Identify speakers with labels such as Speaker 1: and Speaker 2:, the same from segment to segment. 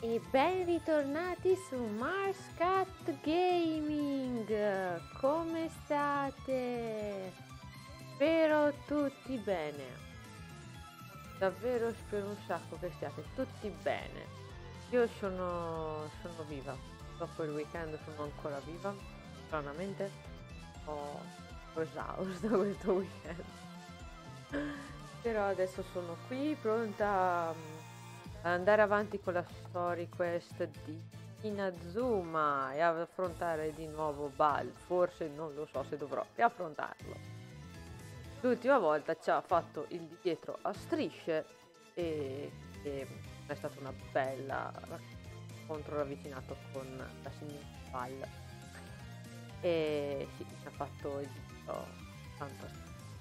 Speaker 1: E ben ritornati su Mars Cat Gaming! Come state? Spero tutti bene. Davvero spero un sacco che stiate tutti bene. Io sono viva. Dopo il weekend sono ancora viva. Stranamente ho esausto questo weekend. Però adesso sono qui pronta ad andare avanti con la story quest di Inazuma e ad affrontare di nuovo Bal. Forse non lo so se dovrò riaffrontarlo. L'ultima volta ci ha fatto il di dietro a strisce e è stata una bella scontro ravvicinato con la signora Bal. E sì, mi ha fatto il di dietro tanto.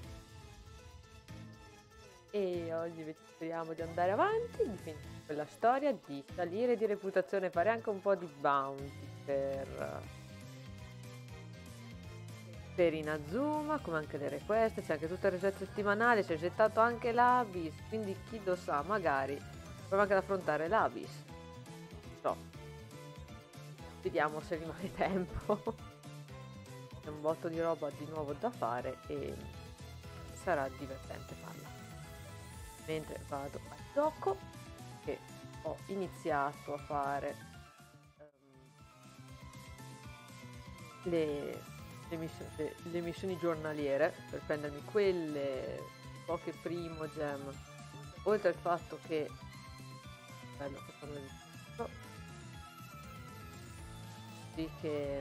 Speaker 1: E oggi speriamo di andare avanti, di finire quella storia, di salire di reputazione, fare anche un po' di bounty per Inazuma, come anche le request, c'è anche tutto il reset settimanale, si è gettato anche l'Abyss, quindi chi lo sa, magari proviamo anche ad affrontare l'Abyss. So, vediamo se rimane tempo. C'è un botto di roba di nuovo da fare e sarà divertente farla. Mentre vado al gioco, che ho iniziato a fare le missioni giornaliere per prendermi quelle poche primo gem, oltre al fatto che bello che fanno di che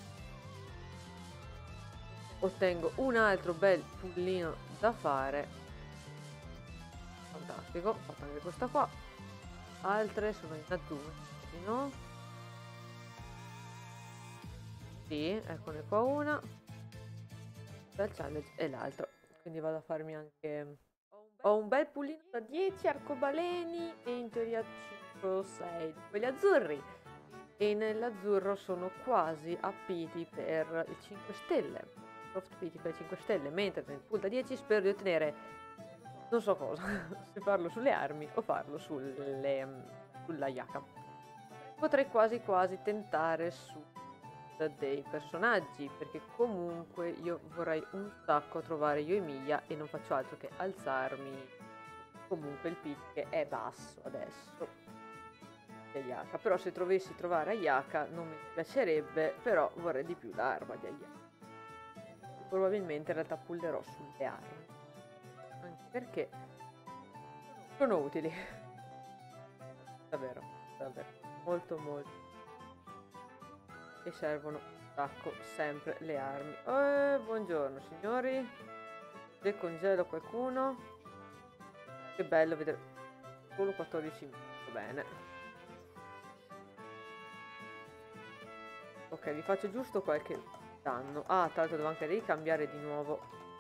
Speaker 1: ottengo un altro bel pullino da fare. Fantastico, ho fatto anche questa qua. Altre sono in Inazuma, no? Sì, eccone qua una. Bel challenge e l'altro. Quindi vado a farmi anche... Ho un bel pullino da 10 arcobaleni e in teoria 5 o 6 di quelli azzurri. E nell'azzurro sono quasi a piti per il 5 stelle. Soft piti per 5 stelle. Mentre nel pool da 10 spero di ottenere... non so cosa, se farlo sulle armi o farlo sulla Yaka. Potrei quasi tentare su dei personaggi, perché comunque io vorrei un sacco trovare Yoimiya e non faccio altro che alzarmi comunque il pit che è basso adesso di Ayaka. Però se dovessi trovare Ayaka non mi piacerebbe, però vorrei di più l'arma di Ayaka. Probabilmente in realtà pullerò sulle armi, anche perché sono utili. Davvero molto e servono un sacco sempre le armi. Buongiorno signori, decongelo qualcuno. Che bello vedere solo 14 minuti. Bene, ok, vi faccio giusto qualche danno. Tra l'altro devo anche ricambiare di nuovo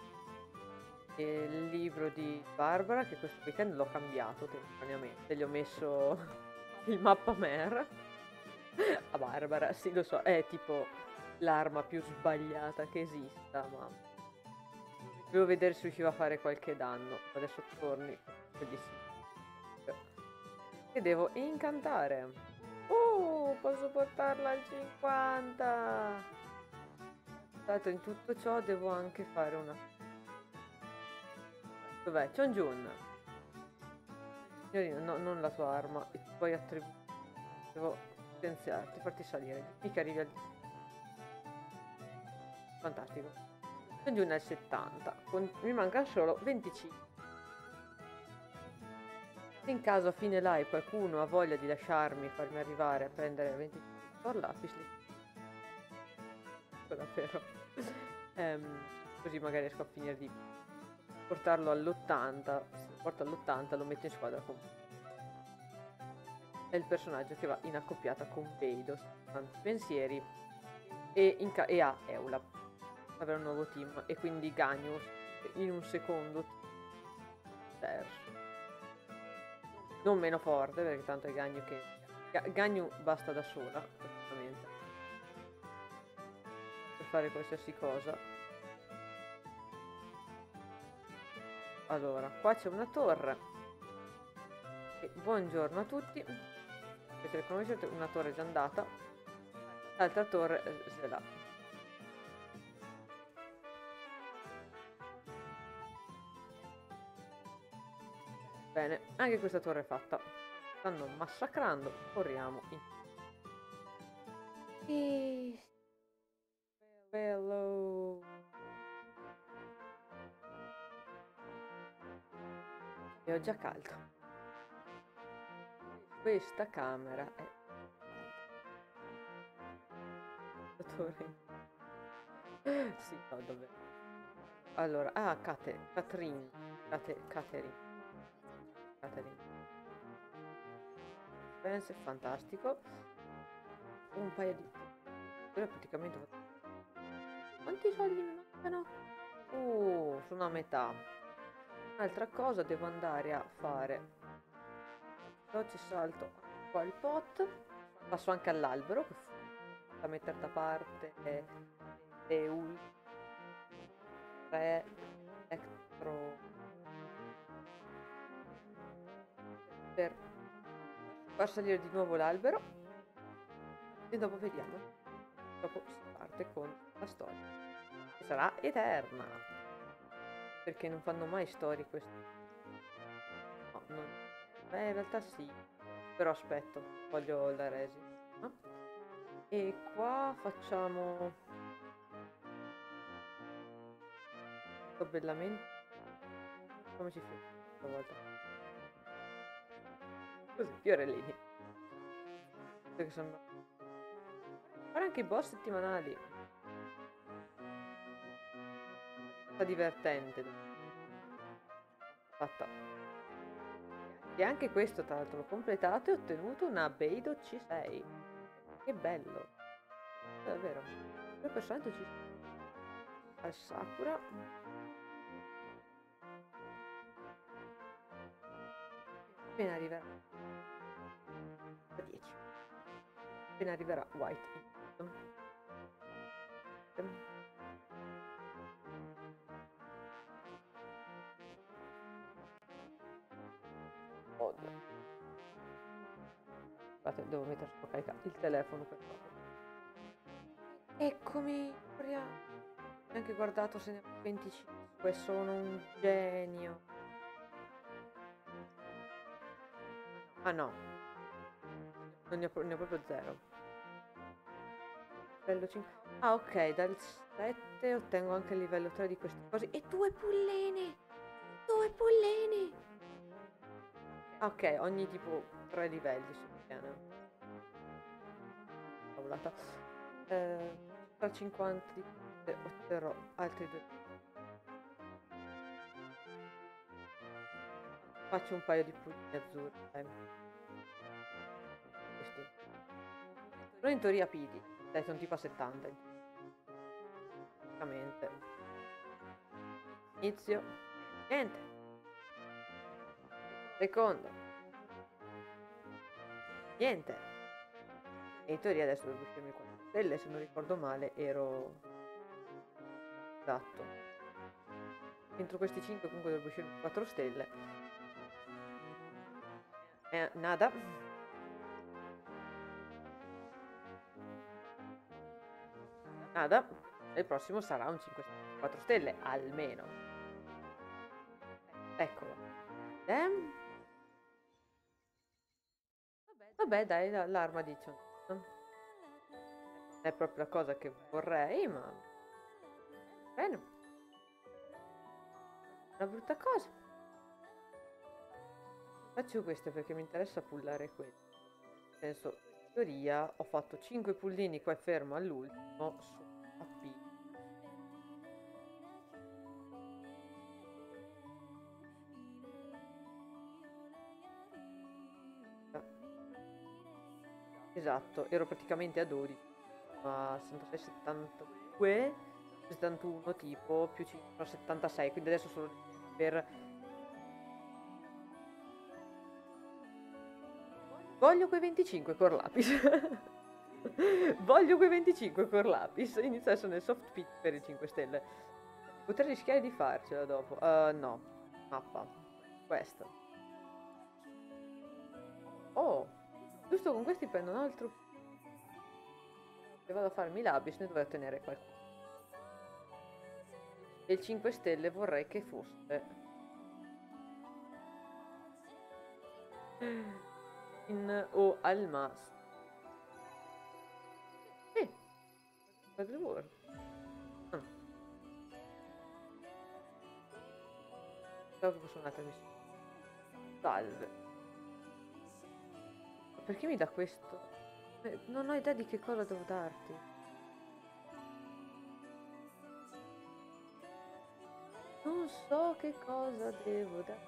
Speaker 1: il libro di Barbara, che questo weekend l'ho cambiato temporaneamente, gli ho messo il mappamer a Barbara. Sì, lo so, è tipo l'arma più sbagliata che esista, ma devo vedere se riusciva a fare qualche danno. Adesso torni e devo incantare. Posso portarla al 50. Tanto in tutto ciò devo anche fare una... Dov'è? Chonjun. Signorina, no, non la tua arma. E poi devo potenziarti, farti salire. Mica arrivi al... Fantastico. Chonjun è al 70. Mi mancano solo 25. In caso a fine live qualcuno ha voglia di lasciarmi, farmi arrivare a prendere 25 per lapis lì. Davvero. Così magari riesco a finire di portarlo all'80. Se lo porto all'80 lo metto in squadra con è il personaggio che va in accoppiata con Veidos, tanti pensieri e ha Eula. Avrà un nuovo team e quindi Ganius in un secondo terzo. Non meno forte, perché tanto è Ganyu che... Ganyu basta da sola, praticamente, per fare qualsiasi cosa. Allora, qua c'è una torre. E buongiorno a tutti. Questa come vedete una torre è già andata, l'altra torre se l'ha. Bene, anche questa torre è fatta. Stanno massacrando, corriamo in. E... Bello. E ho già caldo. Questa camera è torre. Sì, no, dov'è? Allora, Catherine. Spence, fantastico. Un paio di. Però praticamente. Quanti soldi mi mancano? Sono a metà. Un'altra cosa, devo andare a fare. Ci salto qua il pot. Passo anche all'albero. Da mettere da parte le ultime 3 electro. Per far salire di nuovo l'albero. E dopo vediamo. Dopo si parte con la storia. Che sarà eterna. Perché non fanno mai storie queste. No, non. Beh, in realtà sì. Però aspetto, voglio la resi. No? E qua facciamo. Questo bellamente. Come ci fa questa volta? Così, fiorellini. Perché sembra. Fare anche i boss settimanali. Sta divertente. Fatta. E anche questo tra l'altro l'ho completato e ho ottenuto una Beidou C6. Che bello. Davvero. 2% ci al Sakura. Appena arriverà a 10. Appena arriverà White. Odio. Aspetta, devo mettere su carica il telefono per favore. Eccomi. Ho neanche guardato se ne ho 25. Sono un genio. Ah no. Non ne ho proprio 0. Livello 5. Ah ok, dal 7 ottengo anche il livello 3 di queste cose. E 2 pullene! 2 pullene! Ok, ogni tipo 3 livelli si ottiene. Cavolata. Tra 50 di queste otterrò altri 2. Faccio un paio di pullini azzurri. Questi. Sono in teoria pidi. Dai, sono tipo a 70. Praticamente. Inizio. Niente. Secondo. Niente. E in teoria adesso devo uscirmi 4 stelle, se non ricordo male ero. Esatto. Entro questi 5 comunque devo uscirmi 4 stelle. Nada. Nada. E il prossimo sarà un 4 stelle, almeno. Eccolo. Vabbè, dai, l'arma dice. Non è proprio la cosa che vorrei, ma. Bene. Una brutta cosa. Faccio questo perché mi interessa pullare questo. Nel senso, in teoria ho fatto 5 pullini qua fermo all'ultimo su AP. Esatto, ero praticamente a 12, a 66, 72, 71 tipo, più 5, 76, quindi adesso solo per. Voglio quei 25 core lapis. Voglio quei 25 core lapis. Inizio adesso nel soft pit per i 5 stelle. Potrei rischiare di farcela dopo. No. Mappa. Questa. Oh. Giusto con questi prendo un altro. Se vado a farmi l'abis ne dovrei ottenere qualcosa. E il 5 stelle vorrei che fosse in o al massimo. Quadriworld. Ah, pensavo che fosse un'altra missione. Salve. Ma perché mi dà questo? Non ho idea di che cosa devo darti. Non so che cosa devo darti.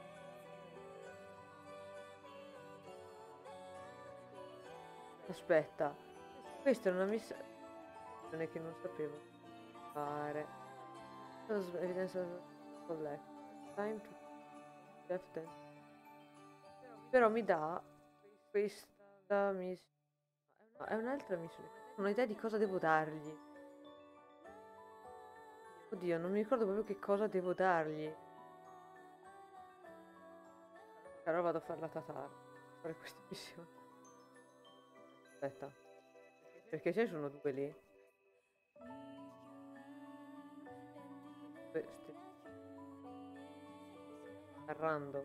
Speaker 1: Aspetta, questa è una missione che non sapevo fare. Evidenza collect. Time to left and... Però mi dà questa missione. È un'altra missione. Non ho idea di cosa devo dargli. Oddio, non mi ricordo proprio che cosa devo dargli. Allora vado a fare la tatara. Fare questa missione. Aspetta. Perché ce ne sono due lì? Random.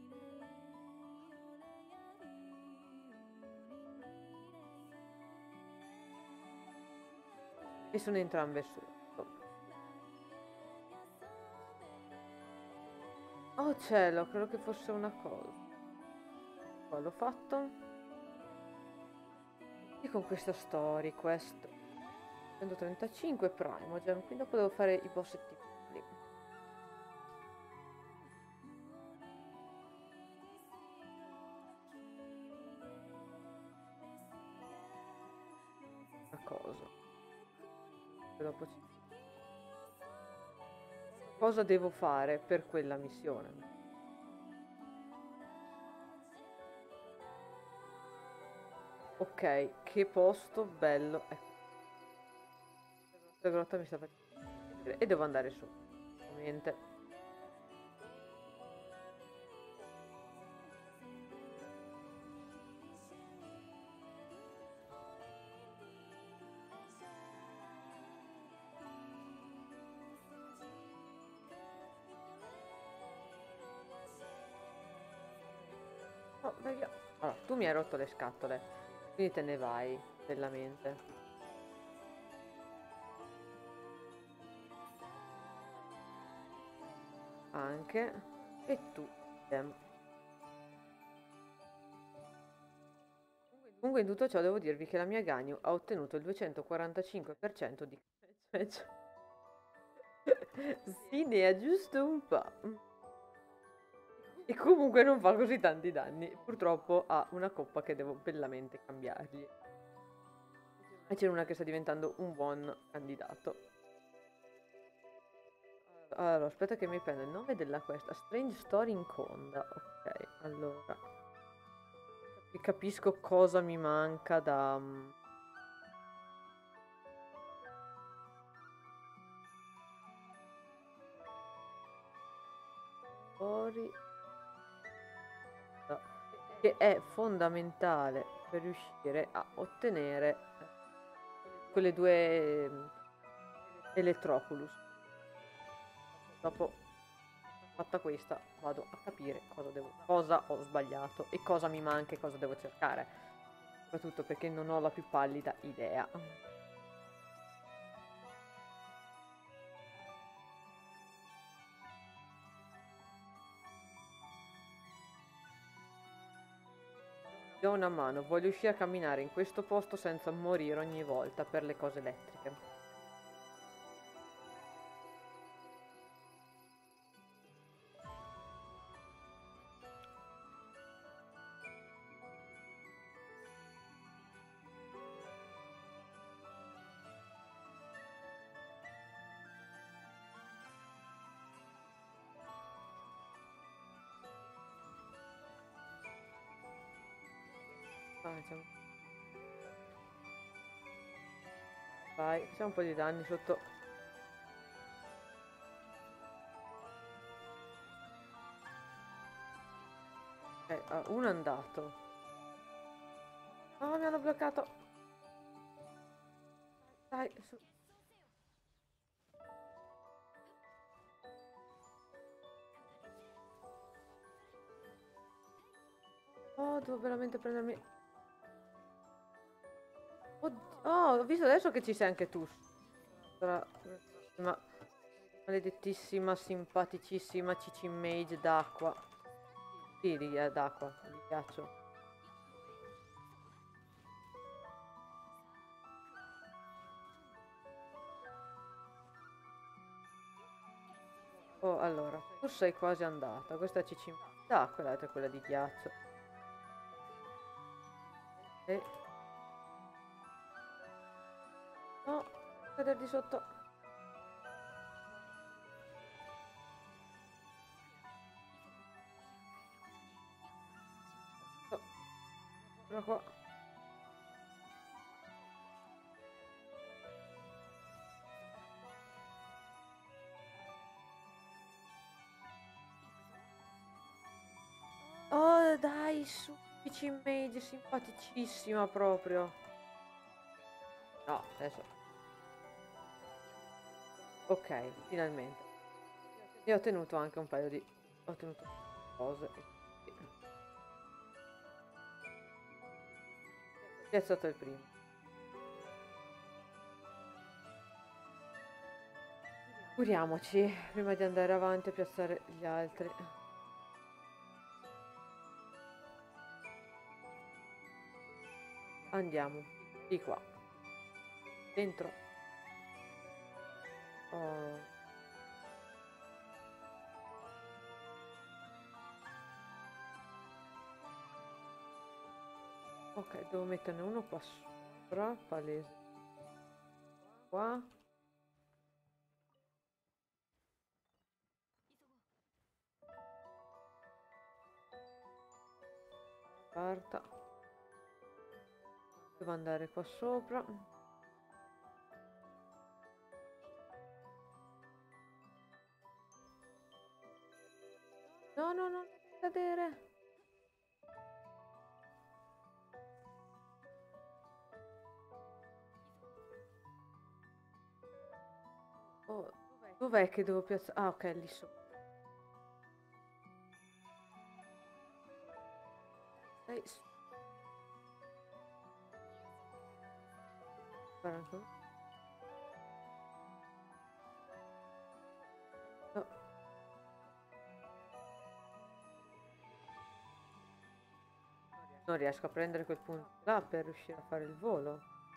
Speaker 1: E sono entrambe sotto. Oh cielo, credo che fosse una cosa. Poi l'ho fatto. E con questa story, questo. 135 Primogen, quindi dopo devo fare i bossetti piccoli. Una cosa. E dopo ci... Cosa devo fare per quella missione? Ok, che posto bello. Ecco. La grotta mi sta facendo vedere. E devo andare su. Ovviamente. Oh, via. Allora, tu mi hai rotto le scatole. Quindi te ne vai, bellamente. Anche. E tu. Comunque in tutto ciò devo dirvi che la mia Ganyu ha ottenuto il 245% di... Sì, ne ha giusto un po'. E comunque non fa così tanti danni. Purtroppo ha una coppa che devo bellamente cambiargli. E c'è una che sta diventando un buon candidato. Allora, aspetta che mi prendo il nome della questa. Strange Story in Conda. Ok, allora. Capisco cosa mi manca da... Story... che è fondamentale per riuscire a ottenere quelle due Electroculus. Dopo fatta questa vado a capire cosa ho sbagliato e cosa mi manca e cosa devo cercare, soprattutto perché non ho la più pallida idea. Do una mano, voglio uscire a camminare in questo posto senza morire ogni volta per le cose elettriche. Vai, facciamo un po' di danni sotto. Uno è andato. No, mi hanno bloccato. Dai, su. Oh, devo veramente prendermi... Oh, ho visto adesso che ci sei anche tu. Ma maledettissima, simpaticissima Cici Mage d'acqua. Sì, d'acqua, di ghiaccio. Oh, allora, tu sei quasi andata. Questa è Cici Mage d'acqua e l'altra è quella di ghiaccio. E... No, cadere di sotto. Oh, eccola qua. Oh, dai, su, Cici Mage, simpaticissima proprio. No, adesso. Ok, finalmente. E ho tenuto anche un paio di... Ho tenuto cose. Chi è stato il primo? Curiamoci prima di andare avanti a piazzare gli altri. Andiamo. Di qua. Dentro. Oh. Ok, devo metterne uno qua sopra. Palese. Qua. Carta. Devo andare qua sopra. No, no, no, non cadere. Oh, dov'è che devo piazzare? Ah, ok, lì sopra. Dai, guarda. No. Non riesco a prendere quel punto là per riuscire a fare il volo.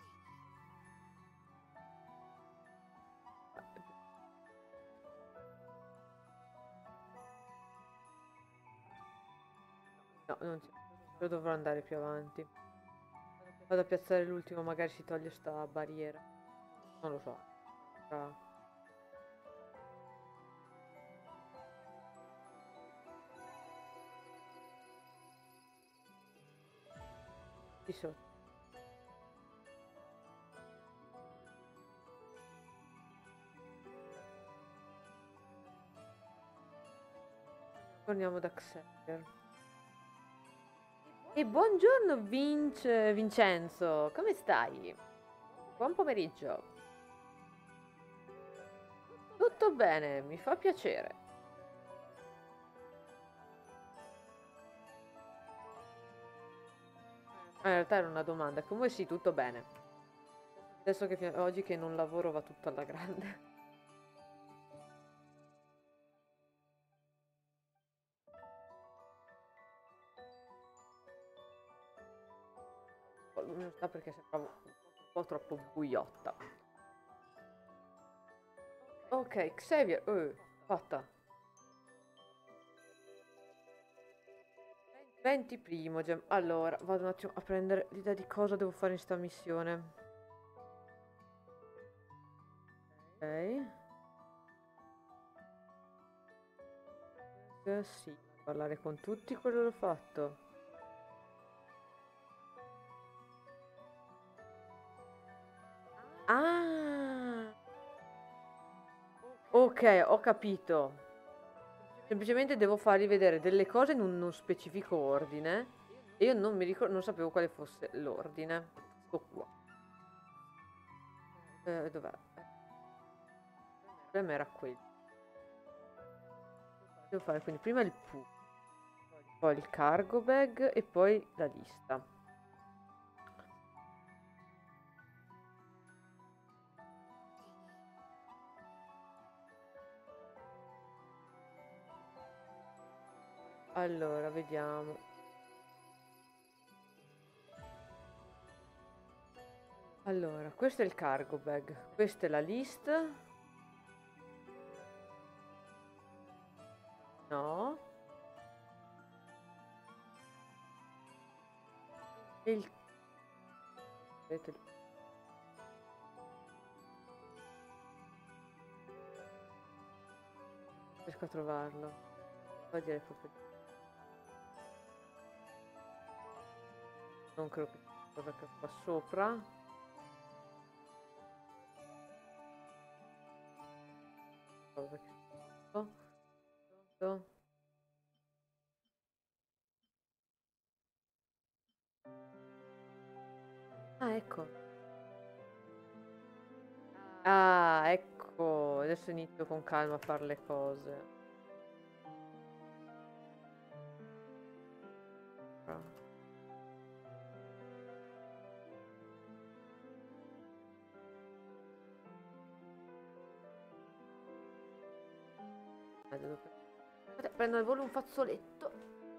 Speaker 1: No, non c'è. Io dovrò andare più avanti. Vado a piazzare l'ultimo, magari si toglie sta barriera. Non lo so. Tra... Di sotto. Torniamo da Xavier. E buongiorno Vincenzo, come stai? Buon pomeriggio. Tutto bene, mi fa piacere. In realtà era una domanda, come sì, tutto bene. Adesso che oggi che non lavoro va tutto alla grande. Non sta perché sembravo un po' troppo buiotta. Ok, Xavier, fatta. 20 primo, allora, vado un attimo a prendere l'idea di cosa devo fare in sta missione. Ok. Sì, parlare con tutti, quello l'ho fatto. Ah! Ok, ho capito. Semplicemente dedevo fargli vedere delle cose in uno specifico ordine E io non mi ricordo, non sapevo quale fosse l'ordine. Ecco qua. Dov'è? Il problema era quello. Devo fare quindi prima il PU, poi il cargo bag e poi la lista. Allora, vediamo. Allora, questo è il cargo bag, questa è la list. No. E il... vedete, riesco a trovarlo. Devo dire proprio... non credo che ci sia cosa che qua sopra. Cosa che... Pronto? Ah, ecco. Ah, ecco. Adesso inizio con calma a fare le cose. Prendo al volo un fazzoletto.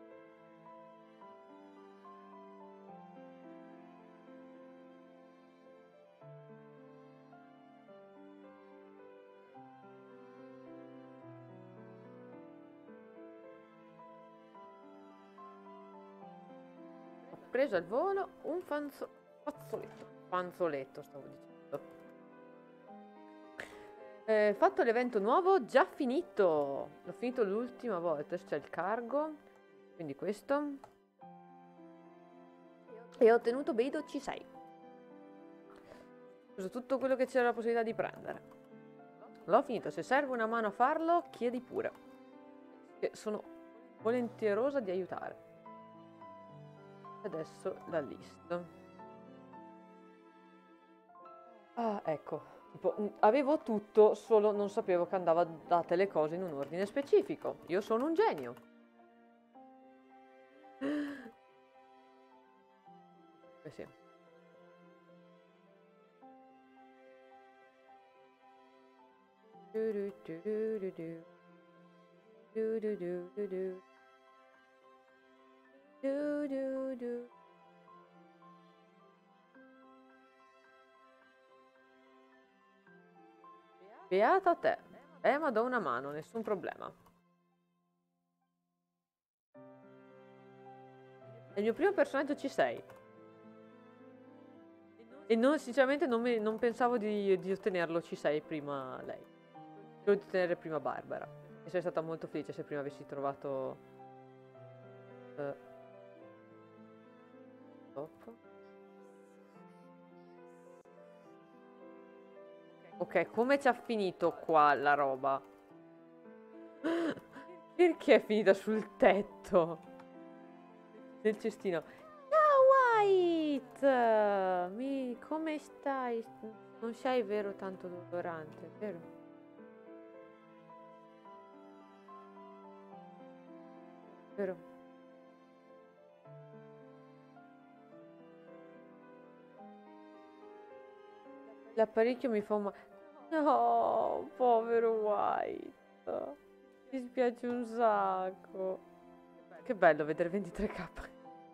Speaker 1: Ho preso al volo un fazzoletto. Fanzoletto, stavo dicendo. Fatto l'evento nuovo, già finito. L'ho finito l'ultima volta. Adesso c'è il cargo. Quindi questo. E ho ottenuto Beidou C6. Ho preso tutto quello che c'era la possibilità di prendere. L'ho finito. Se serve una mano a farlo, chiedi pure. Che sono volentierosa di aiutare. Adesso la lista. Ah, ecco. Tipo, avevo tutto, solo non sapevo che andava date le cose in un ordine specifico. Io sono un genio. Sì. Beata te. Ma do una mano, nessun problema. È il mio primo personaggio C6. E non, sinceramente non pensavo di ottenerlo C6 prima lei. Solo di ottenere prima Barbara. E sarei stata molto felice se prima avessi trovato... Ok, come ci ha finito qua la roba? Perché è finita sul tetto? Del cestino. Ciao White! Come stai? Non sei vero tanto dolorante, vero? Vero? L'apparecchio mi fa un... No, povero White. Mi spiace un sacco. Che bello vedere 23k.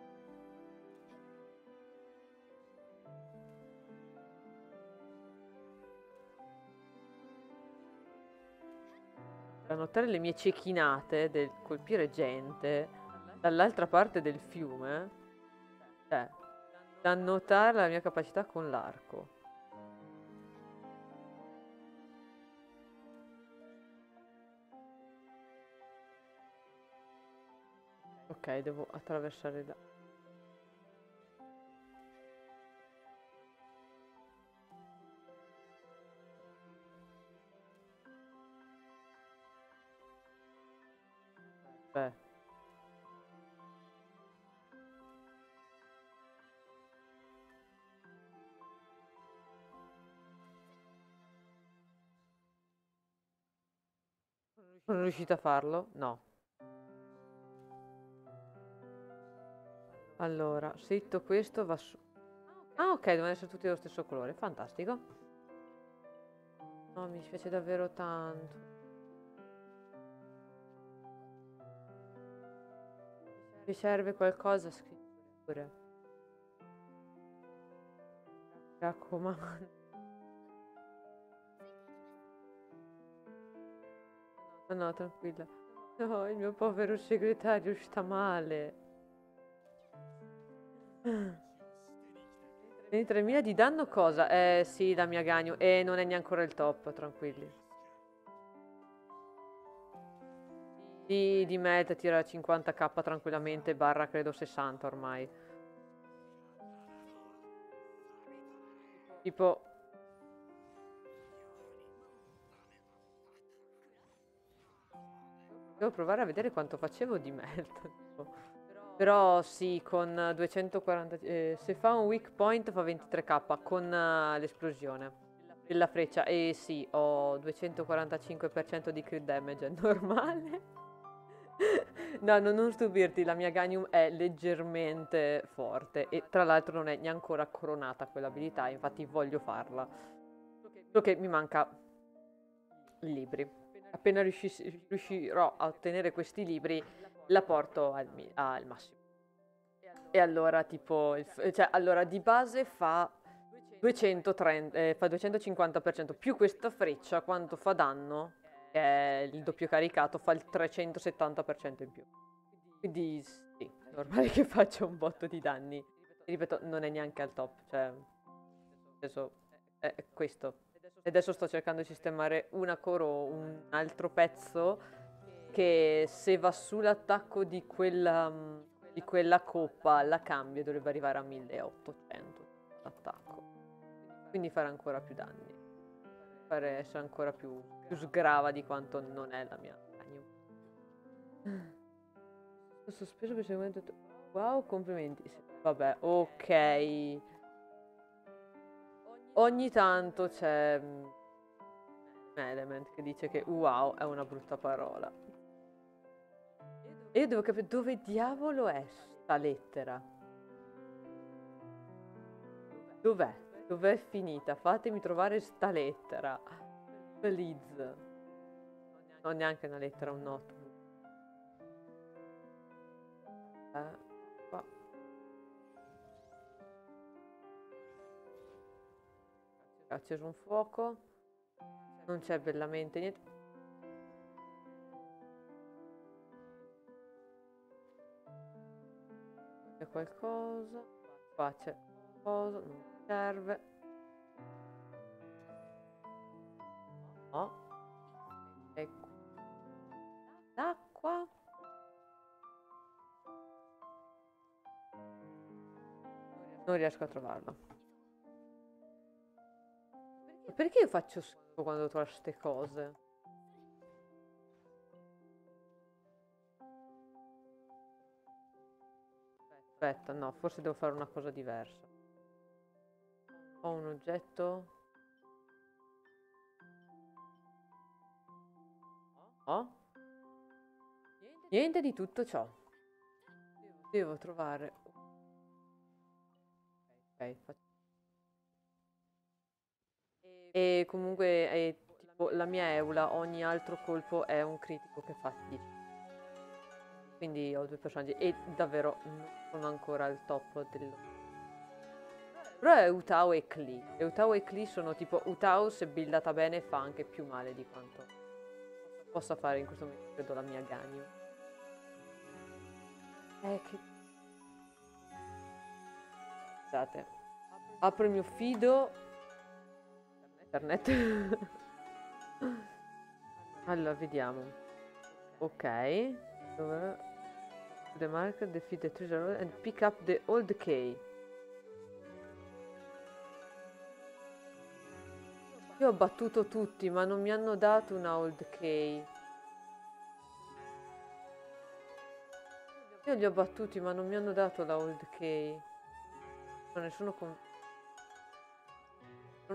Speaker 1: Da notare le mie cecchinate del colpire gente dall'altra parte del fiume. Da notare la mia capacità con l'arco. Ok, devo attraversare da... Beh. Sono riuscita a farlo? No. Allora, se hitto questo va su... Ah, ok, devono essere tutti dello stesso colore. Fantastico. No, mi dispiace davvero tanto. Mi serve qualcosa, scrivi pure. Mi raccomando. No, no, tranquilla. No, il mio povero segretario sta male. 23.000 di danno cosa? Sì, la mia Ganyu. E non è neanche ancora il top, tranquilli. Di Med tira 50k tranquillamente, barra credo 60 ormai. Tipo... Devo provare a vedere quanto facevo di Med. Però sì, con 240... se fa un weak point fa 23k con l'esplosione della freccia. E sì, ho 245% di crit damage, è normale. No, non stupirti, la mia Ganium è leggermente forte e tra l'altro non è neanche ancora coronata quell'abilità, infatti voglio farla. Solo che mi manca libri. Appena riuscirò a ottenere questi libri, la porto al massimo. E allora, tipo, cioè, allora di base fa 230, fa 250% più questa freccia, quanto fa danno, che è il doppio caricato, fa il 370% in più. Quindi sì, normale che faccia un botto di danni. E ripeto, non è neanche al top, cioè, adesso è questo. E adesso sto cercando di sistemare una core o un altro pezzo che se va sull'attacco di quella coppa la cambio e dovrebbe arrivare a 1800 l'attacco. Quindi fare ancora più danni. Fare essere ancora più sgrava di quanto non è la mia Ganium. Ho sospeso per seguente... Wow, complimenti. Vabbè, ok. Ogni tanto c'è Element che dice che wow è una brutta parola. E io devo capire dove diavolo è sta lettera. Dov'è? Dov'è finita? Fatemi trovare sta lettera. Please. Non neanche una lettera, un notebook. Qua. Ho acceso un fuoco. Non c'è bellamente niente. C'è qualcosa. Qua c'è qualcosa. Non mi serve. No. Ecco. L'acqua. Non riesco a trovarla. Ma perché io faccio schifo quando trovo queste cose? Aspetta, no, forse devo fare una cosa diversa. Ho un oggetto. Oh? Niente di tutto ciò. Devo trovare... Ok, e comunque è tipo la mia Eula, ogni altro colpo è un critico che fa 10. Quindi ho due personaggi e davvero non sono ancora al top del... Però è Utao e Klee. E Utao e Klee sono tipo... Utao se buildata bene fa anche più male di quanto possa fare in questo momento, credo, la mia Ganyu. Che... Scusate. Apro il mio fido. Internet. Allora, vediamo. Ok. Dove... The marker, defeat the treasure and pick up the old key. Io ho battuto tutti, ma non mi hanno dato una old key. Io li ho battuti, ma non mi hanno dato la old key. Non ne sono, sono, convinta.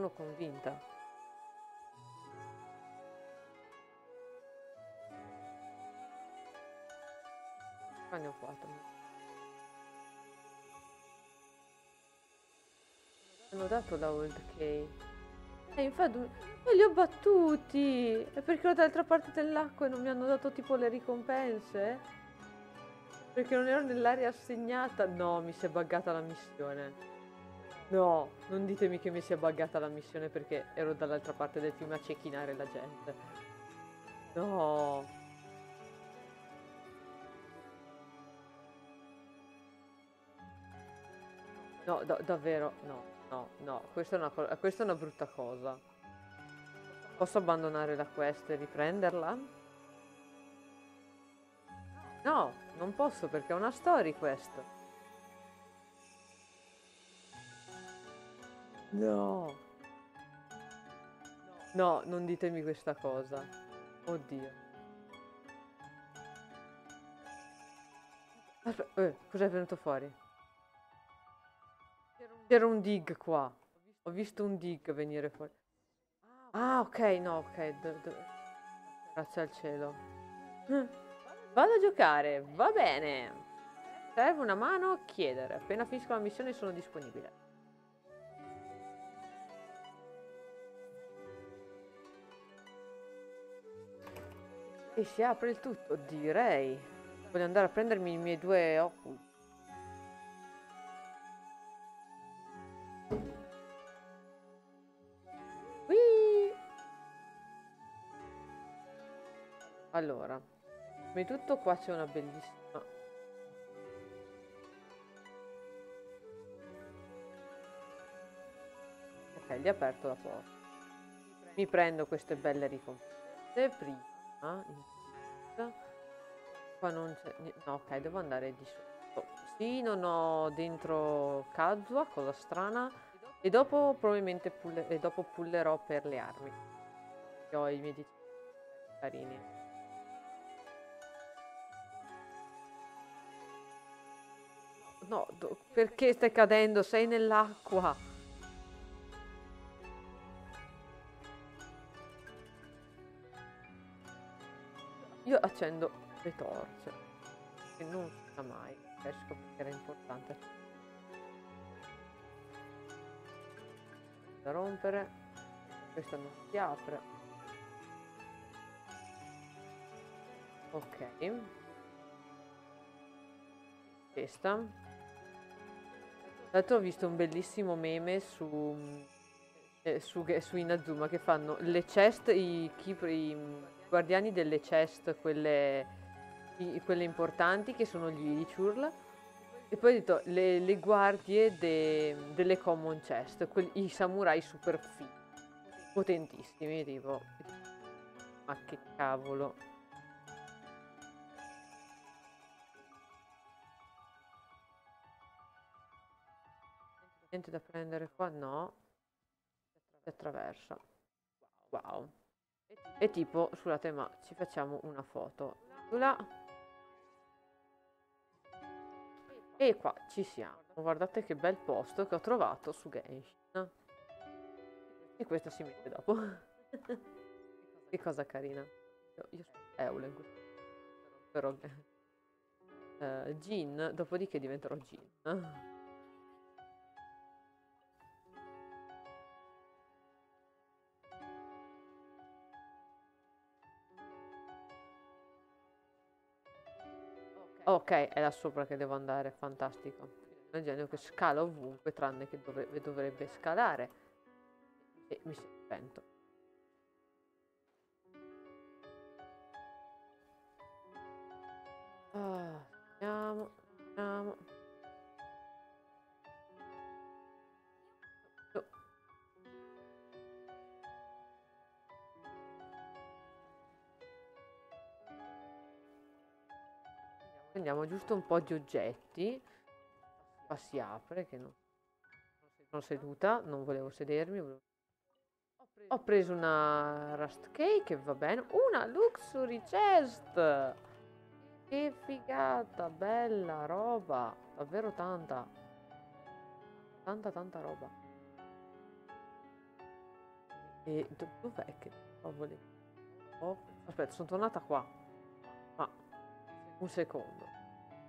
Speaker 1: Qua ne ho 4. Hanno dato la old key. Infatti li ho battuti. È perché ero dall'altra parte dell'acqua e non mi hanno dato tipo le ricompense? Perché non ero nell'area assegnata. No, mi si è buggata la missione. No, non ditemi che mi si è buggata la missione perché ero dall'altra parte del fiume a cecchinare la gente. No. No, davvero, no, no, no, questa è una brutta cosa. Posso abbandonare la quest e riprenderla? No, non posso perché è una story quest. No. No, non ditemi questa cosa. Oddio. Aspetta, cos'è venuto fuori? C'era un dig qua. Ho visto un dig venire fuori. Ah, ok, no, ok. Grazie al cielo. Vado a giocare, va bene. Serve una mano? Chiedere. Appena finisco la missione sono disponibile. E si apre il tutto, direi. Voglio andare a prendermi i miei 2 oculi. Whee! Allora, prima di tutto qua c'è una bellissima... Ok, gli ho aperto la porta. Mi prendo queste belle ricompense prima. Qua non c'è... No, ok, devo andare di sotto. Sì, non ho dentro Kazuha, cosa strana. E dopo probabilmente pullerò per le armi. Che ho i miei 10 carini. No, perché stai cadendo? Sei nell'acqua. Io accendo le torce. Che non si sa mai. Esco perché era importante. Da rompere. Questa non si apre. Ok. Questa. Tra l'altro ho visto un bellissimo meme su Inazuma che fanno le chest, i guardiani delle chest, quelle importanti che sono gli Ichurl, e poi ho detto le guardie delle common chest, i samurai super potentissimi, tipo, ma che cavolo. Niente da prendere qua, no. Si attraversa. Wow. E tipo, scusate, ma ci facciamo una foto. Là. E qua ci siamo. Guardate che bel posto che ho trovato su Genshin. E questo si mette dopo. Che cosa carina. Io sono Eulen. Però Jin, dopodiché diventerò Jin. Ok, è là sopra che devo andare, fantastico. È un genio che scala ovunque, tranne che dovrebbe scalare. E mi spento. Andiamo, andiamo. Prendiamo giusto un po' di oggetti. Qua si apre, che non sono seduta, non volevo sedermi. Ho preso una Rust Cake, va bene. Una Luxury Chest! Che figata, bella roba. Davvero tanta. Tanta roba. E dov'è che trovo le... Oh, aspetta, sono tornata qua. Ma un secondo.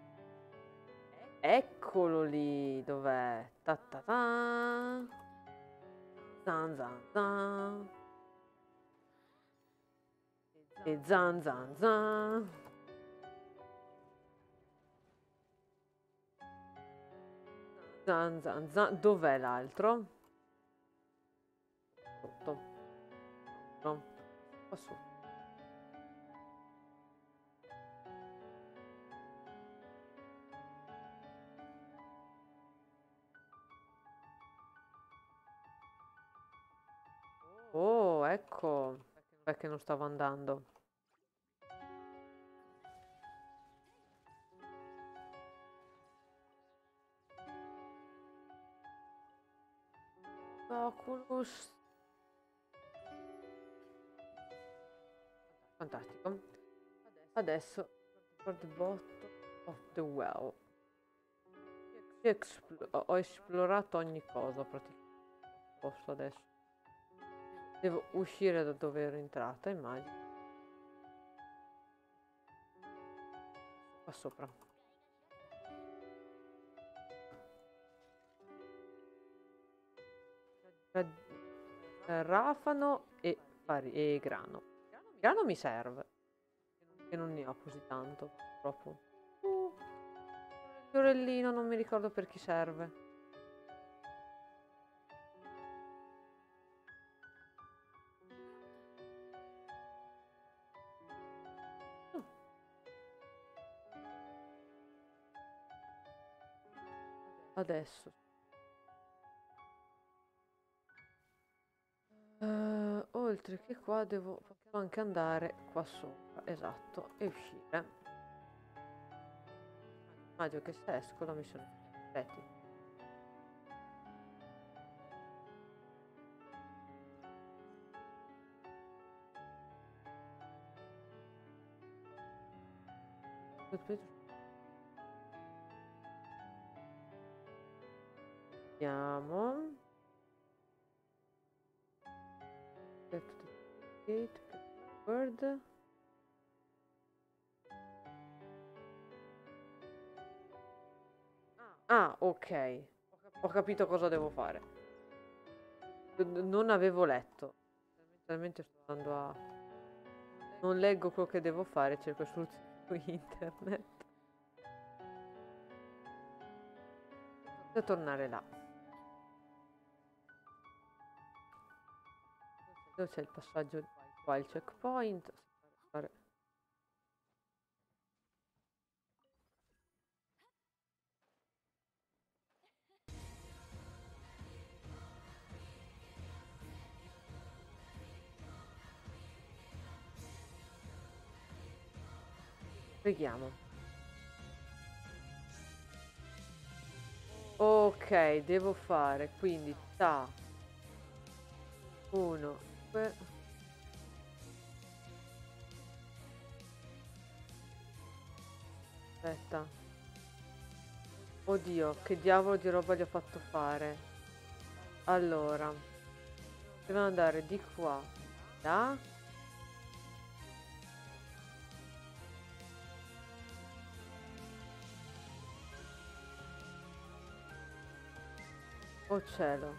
Speaker 1: Eccolo lì, dov'è? Ta ta ta. Zan zan zan. E zan zan zan. Zan zan zan. Dov'è l'altro? Sotto. No. Qua sotto. Oh, ecco perché non stavo andando. Oculus. Fantastico. Adesso for the bottom of the well. Ho esplorato ogni cosa praticamente. Posso adesso. Devo uscire da dove ero entrata, immagino. Qua sopra. Rafano e grano. Grano mi serve. Che non ne ho così tanto, purtroppo. Fiorellino, non mi ricordo per chi serve. Adesso. Oltre che qua posso anche andare qua sopra, esatto, e uscire. Immagino che se esco la missione completi. Vediamo. Word. Ah, ok. Ho capito cosa devo fare. Non avevo letto. Talmente sto andando a... Non leggo quello che devo fare, cerco soluzioni su internet. Devo tornare là. Dove c'è il passaggio qua, il checkpoint. Preghiamo. Ok, devo fare quindi ta 1 2. Aspetta. Oddio, che diavolo di roba gli ho fatto fare? Allora, devo andare di qua, là. Oh cielo.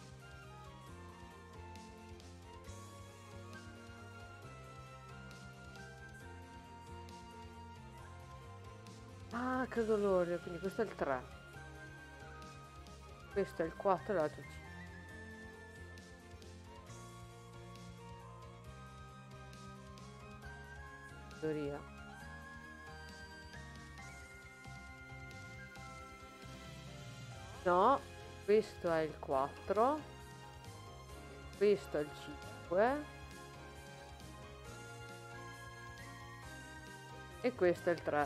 Speaker 1: Ah, che dolore, quindi questo è il 3. Questo è il 4 e l'altro il 5. Teoria. No, questo è il 4. Questo è il 5. E questo è il 3.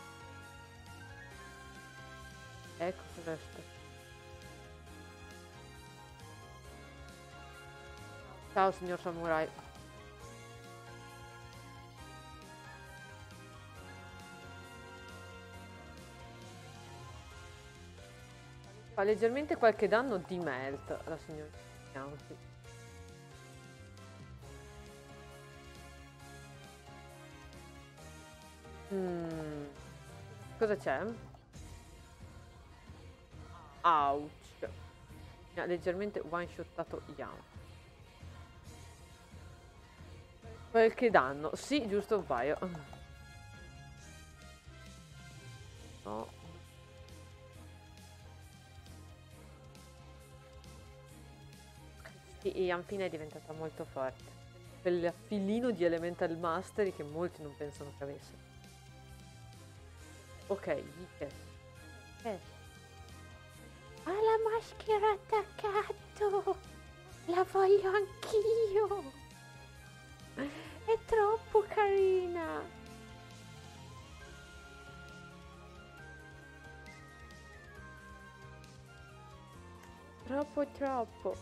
Speaker 1: Ecco questo. Ciao signor samurai. Fa leggermente qualche danno di melt la signorina Bianchi. Cosa c'è? Ouch. Mi ha leggermente one-shottato Yama. Qualche danno. Sì, giusto un paio. No. Sì, Yanfina è diventata molto forte. Quel filino di Elemental Mastery che molti non pensano che avesse. Ok, Ike. Ha la maschera attaccato! La voglio anch'io! È troppo carina! Troppo troppo!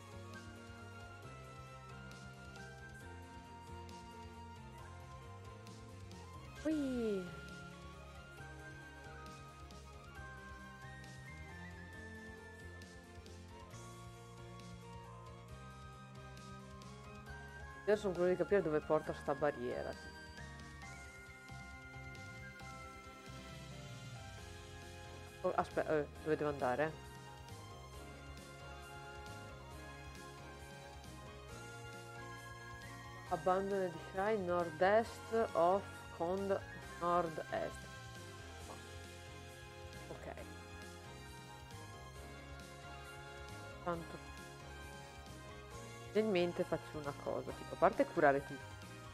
Speaker 1: Ui! Adesso non voglio capire dove porta sta barriera. Oh, aspetta, dove devo andare? Abandoned Shrine nord-est of Cond nord-est. Ok. Tanto. Nel mente faccio una cosa, tipo, a parte curare tutti.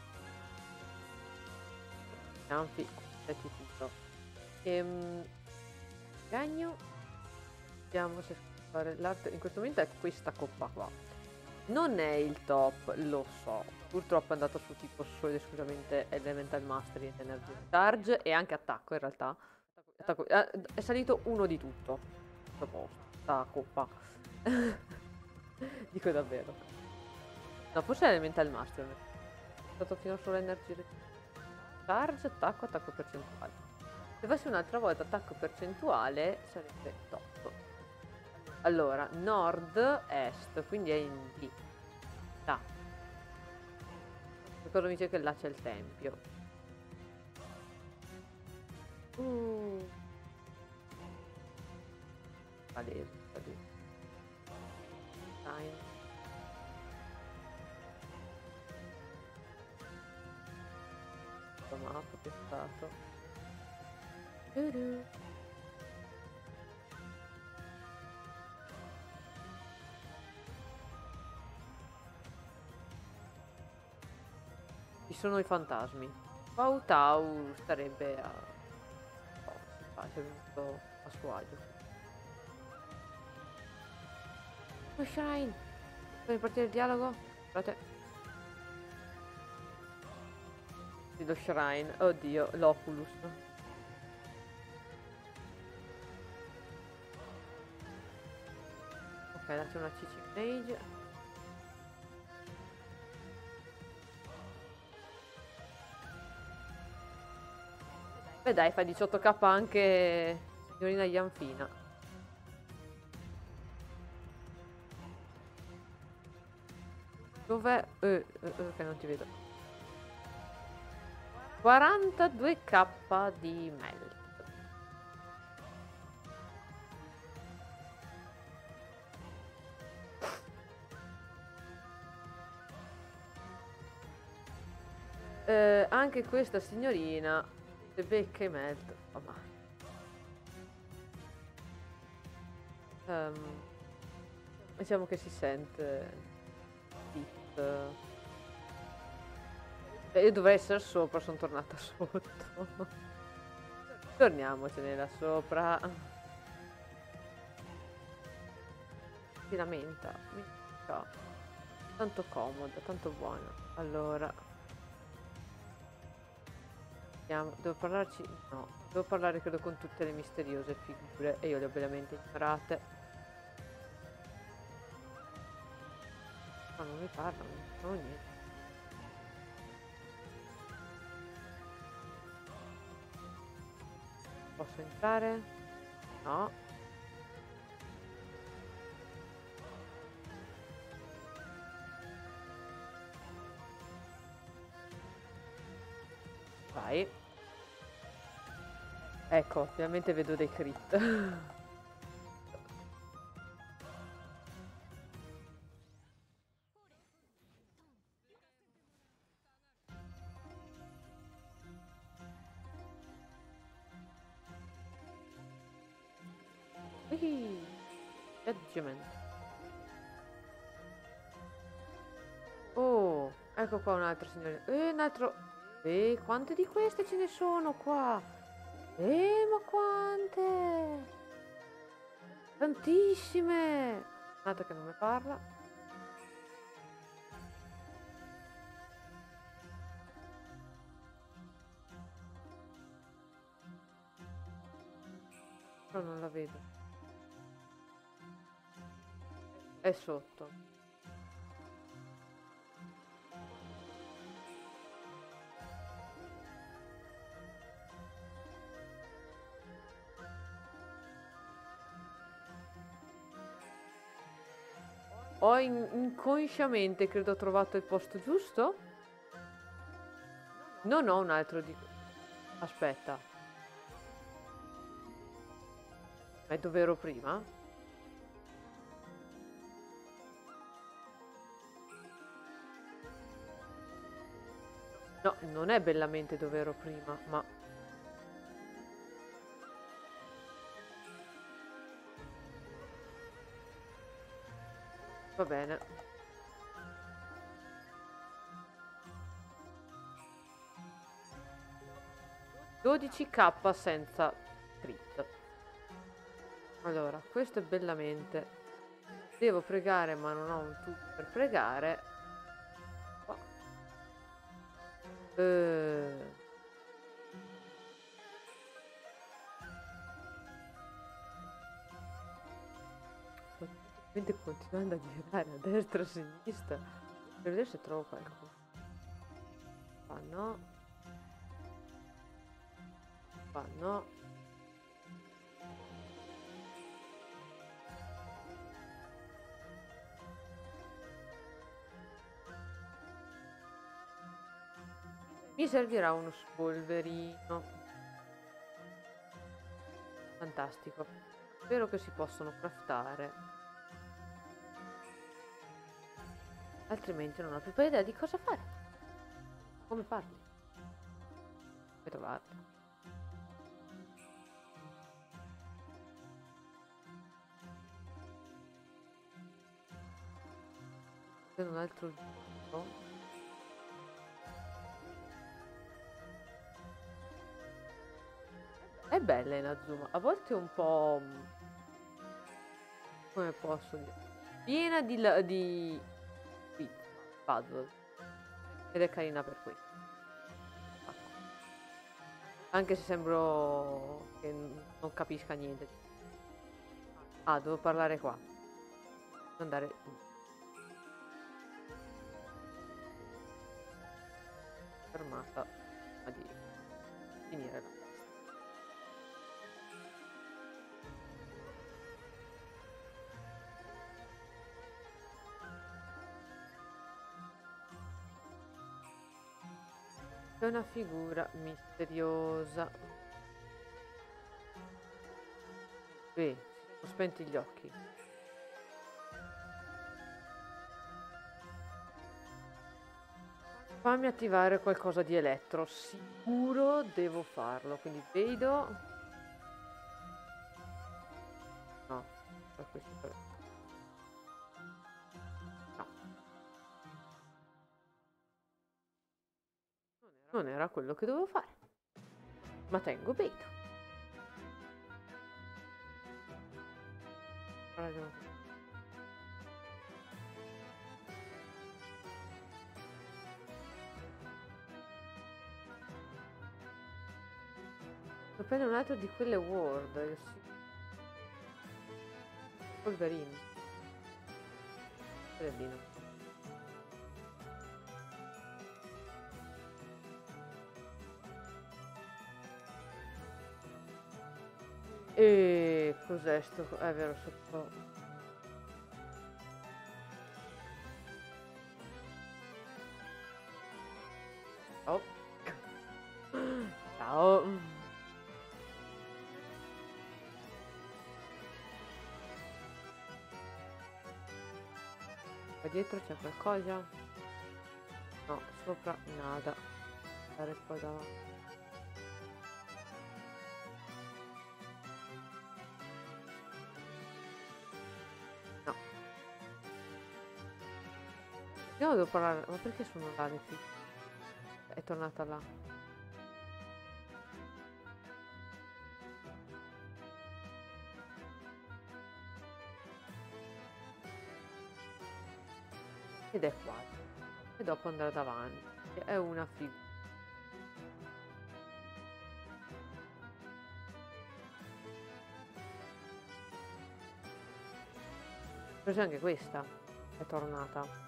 Speaker 1: Anzi, metti tutto. Gagno. Vediamo se fare l'arte. In questo momento è questa coppa qua. Non è il top, lo so. Purtroppo è andato su tipo solo ed esclusivamente Elemental Mastery ed Energy Charge e anche attacco in realtà. È salito uno di tutto. A posto, sta coppa. Dico davvero. No, forse è Elemental Mastery. È stato fino solo Energy Charge, attacco percentuale. Se fossi un'altra volta attacco percentuale sarebbe top. Allora, nord-est, quindi è in D. Là. Ricordo mi dice che là c'è il tempio. Palese. Dai. Tomato, che è stato. Ci sono i fantasmi. Pau Tau starebbe a... Oh, si è venuto a suo agio. Oh, Shine! Puoi partire il dialogo? Guardate. Lo Shrine. Oddio, l'Oculus. Ok, date una CC Mage. Beh dai, fa 18k anche signorina Yanfina. Dov'è? Ok, non ti vedo. 42k di melt. Anche questa signorina se becca e melt. Diciamo che si sente fit. Io dovrei essere sopra, sono tornata sotto. Torniamocene là sopra. Si lamenta. Tanto comodo, tanto buono. Allora. Devo parlarci? No. Devo parlare credo con tutte le misteriose figure. E io le ho bellamente ignorate. Ma non mi parlano, non ho niente. Posso entrare? No. Vai. Ecco, ovviamente vedo dei crit. Judgment. Oh, ecco qua un altro signore. Un altro. Quante di queste ce ne sono qua? Ma quante? Tantissime. Guarda che non mi parla. Però non la vedo. È sotto. Ho inconsciamente credo ho trovato il posto giusto. Non ho un altro di... Aspetta. È dove ero prima? No, non è bellamente dove ero prima, ma... Va bene. $12k senza crit. Allora, questo è bellamente. Devo pregare, ma non ho un tubo per pregare. Oh. Continuando a girare a destra e a sinistra per vedere se trovo qualcosa. Qua no. Qua no. Mi servirà uno spolverino. Fantastico. Spero che si possano craftare. Altrimenti non ho più idea di cosa fare. Come farli? Come trovarli? Per un altro giro. È bella Inazuma, a volte un po'... come posso dire? Piena di puzzle. Ed è carina per questo. Anche se sembro che non capisca niente. Ah, devo parlare qua. Andare... fermata a di finire la festa. È una figura misteriosa. Ho spenti gli occhi. Fammi attivare qualcosa di elettro. Sicuro devo farlo. Quindi vedo. No, questo. No. Non era quello che dovevo fare. Ma tengo Beto. Ora devo... Devo prendere un altro di quelle Word. Polverino. Polverino. E cos'è sto? È vero, sotto. Oh. Ciao. Qua dietro c'è qualcosa? No, sopra nada. Stare qua davanti. No. Io devo parlare... Ma perché sono là le figlie? È tornata là. Ed è qua. E dopo andrà davanti. È una figura. Forse anche questa è tornata.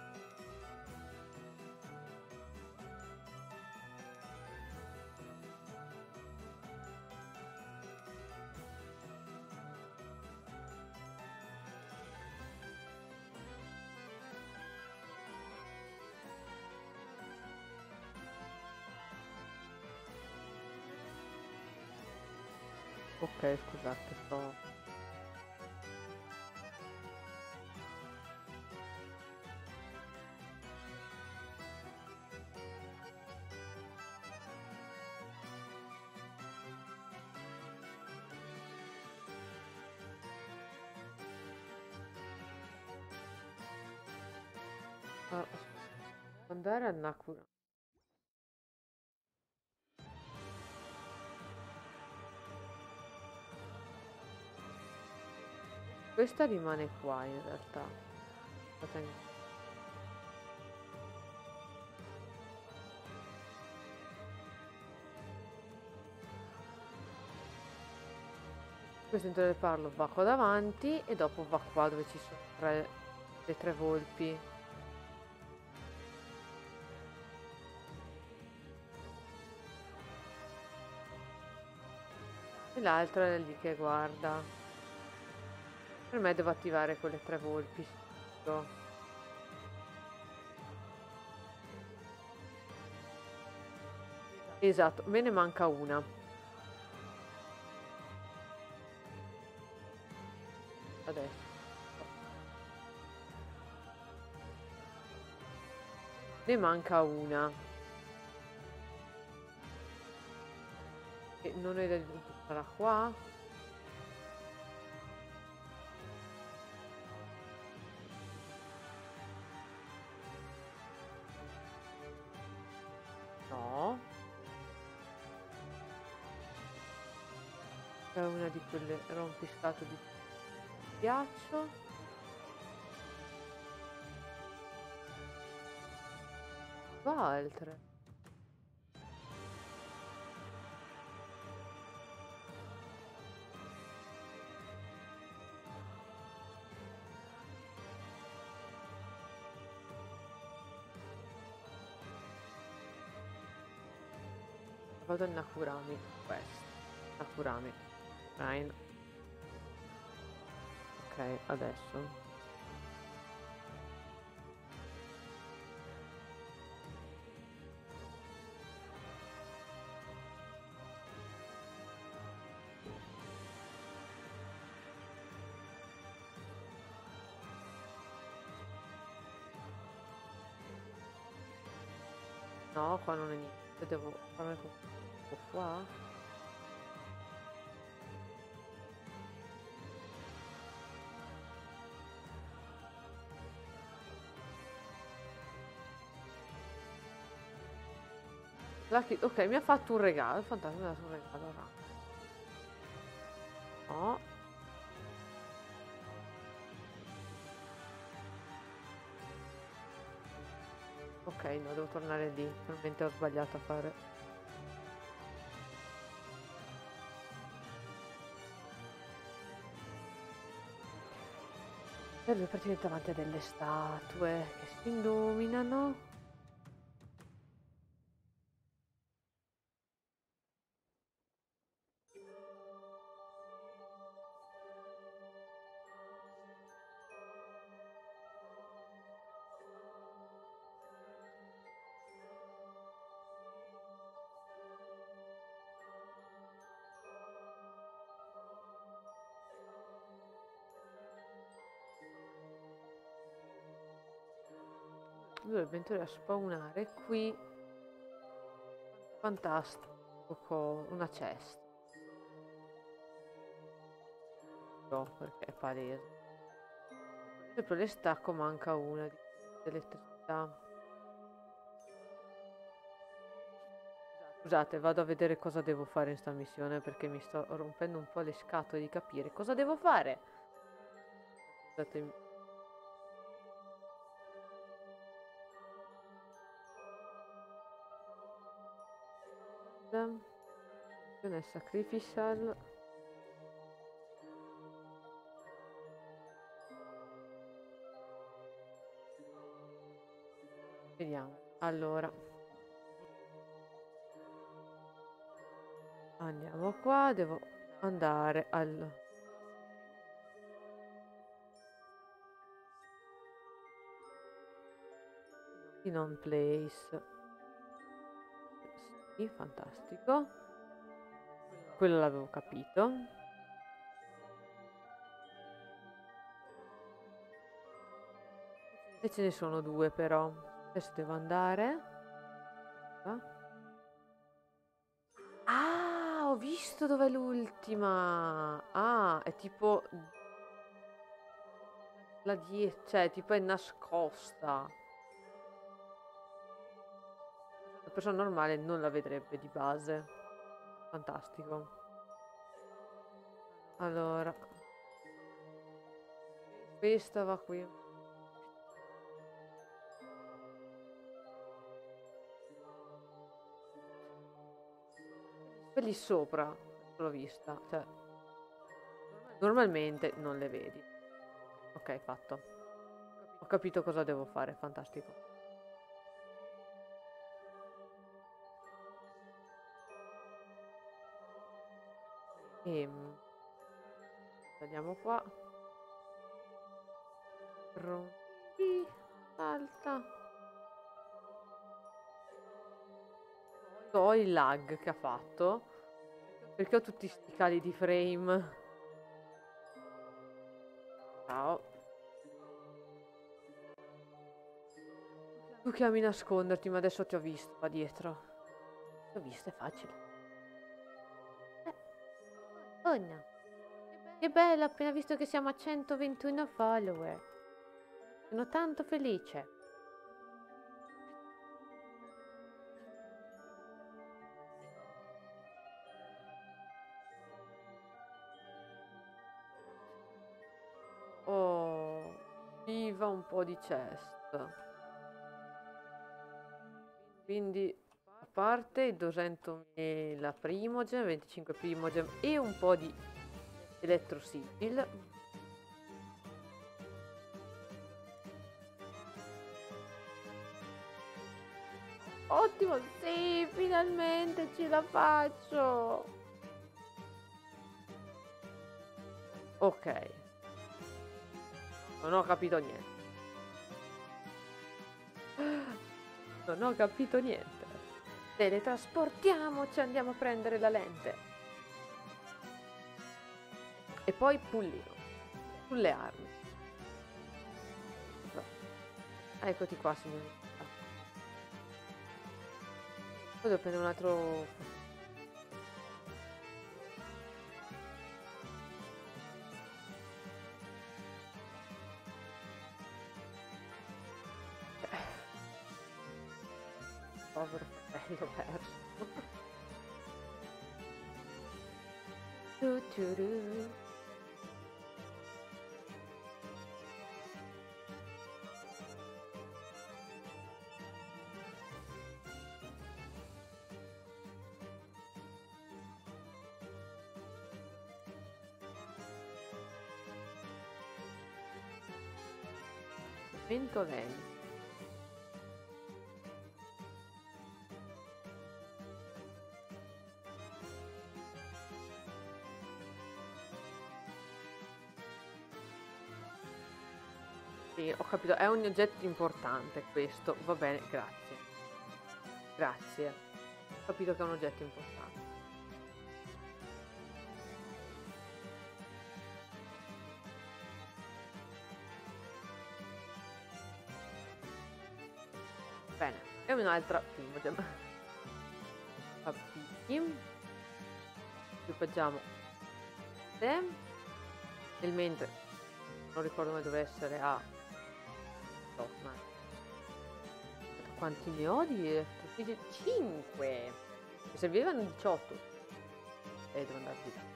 Speaker 1: Ok, scusate, sto... Ah, andare al Nakura. Questa rimane qua in realtà. Questo intorno del parlo va qua davanti e dopo va qua dove ci sono le tre volpi. E l'altro è lì che guarda. Per me devo attivare quelle tre volpi. Sicuro. Esatto, me ne manca una. Adesso. Ne manca una. E non ho idea di dove sarà qua. No. È una di quelle rompiscatole di ghiaccio. Qua altre. Vado a Nakurami. Questo. Nakurami. Fine. Ok, adesso. No, qua non è niente, devo fare qua. Ok, mi ha fatto un regalo, il fantasma mi ha dato un regalo. No. Ok, no, devo tornare lì, probabilmente ho sbagliato a fare. Serve praticamente davanti a delle statue che si illuminano. Dovrebbe entrare a spawnare qui. Fantastico, una cesta. No, perché è palese. Sempre le stacco, manca una di elettricità. Scusate, vado a vedere cosa devo fare in sta missione perché mi sto rompendo un po' le scatole di capire cosa devo fare. Scusatemi. Missione sacrificial. Vediamo. Allora. Andiamo qua, devo andare al... in on place. Sì, fantastico. Quello l'avevo capito. E ce ne sono due però. Adesso devo andare. Ah, ho visto dov'è l'ultima. Ah, è tipo la 10, cioè tipo è nascosta. La persona normale non la vedrebbe di base. Fantastico. Allora, questa va qui. Quelli sopra l'ho vista, cioè normalmente non le vedi. Ok, fatto. Ho capito cosa devo fare, fantastico. Tagliamo qua. Pronti. Salta. So il lag che ha fatto. Perché ho tutti sti cali di frame. Ciao. Tu chiami nasconderti, ma adesso ti ho visto qua dietro. Ti ho visto, è facile. Oh no. Che bello, ho appena visto che siamo a 121 follower. Sono tanto felice. Oh, viva un po' di chest. Quindi, a parte i 200.000 primogen, 25 primogen e un po' di elettrosigil. Ottimo, sì, finalmente ce la faccio. Ok. Non ho capito niente. Non ho capito niente. Teletrasportiamoci, andiamo a prendere la lente. E poi pullino. Sulle armi. No. Eccoti qua, signorina. Poi devo prendere un altro... Povero fratello perso. Ventolelli. Sì, ho capito, è un oggetto importante questo. Va bene, grazie. Grazie. Ho capito che è un oggetto importante. Bene, e un'altra primogen. Equipaggiamo te. Nel mentre non ricordo mai dove essere a... No, ma... Quanti ne ho di elettrofugge? 5! Mi servivano 18. E devo andare di là.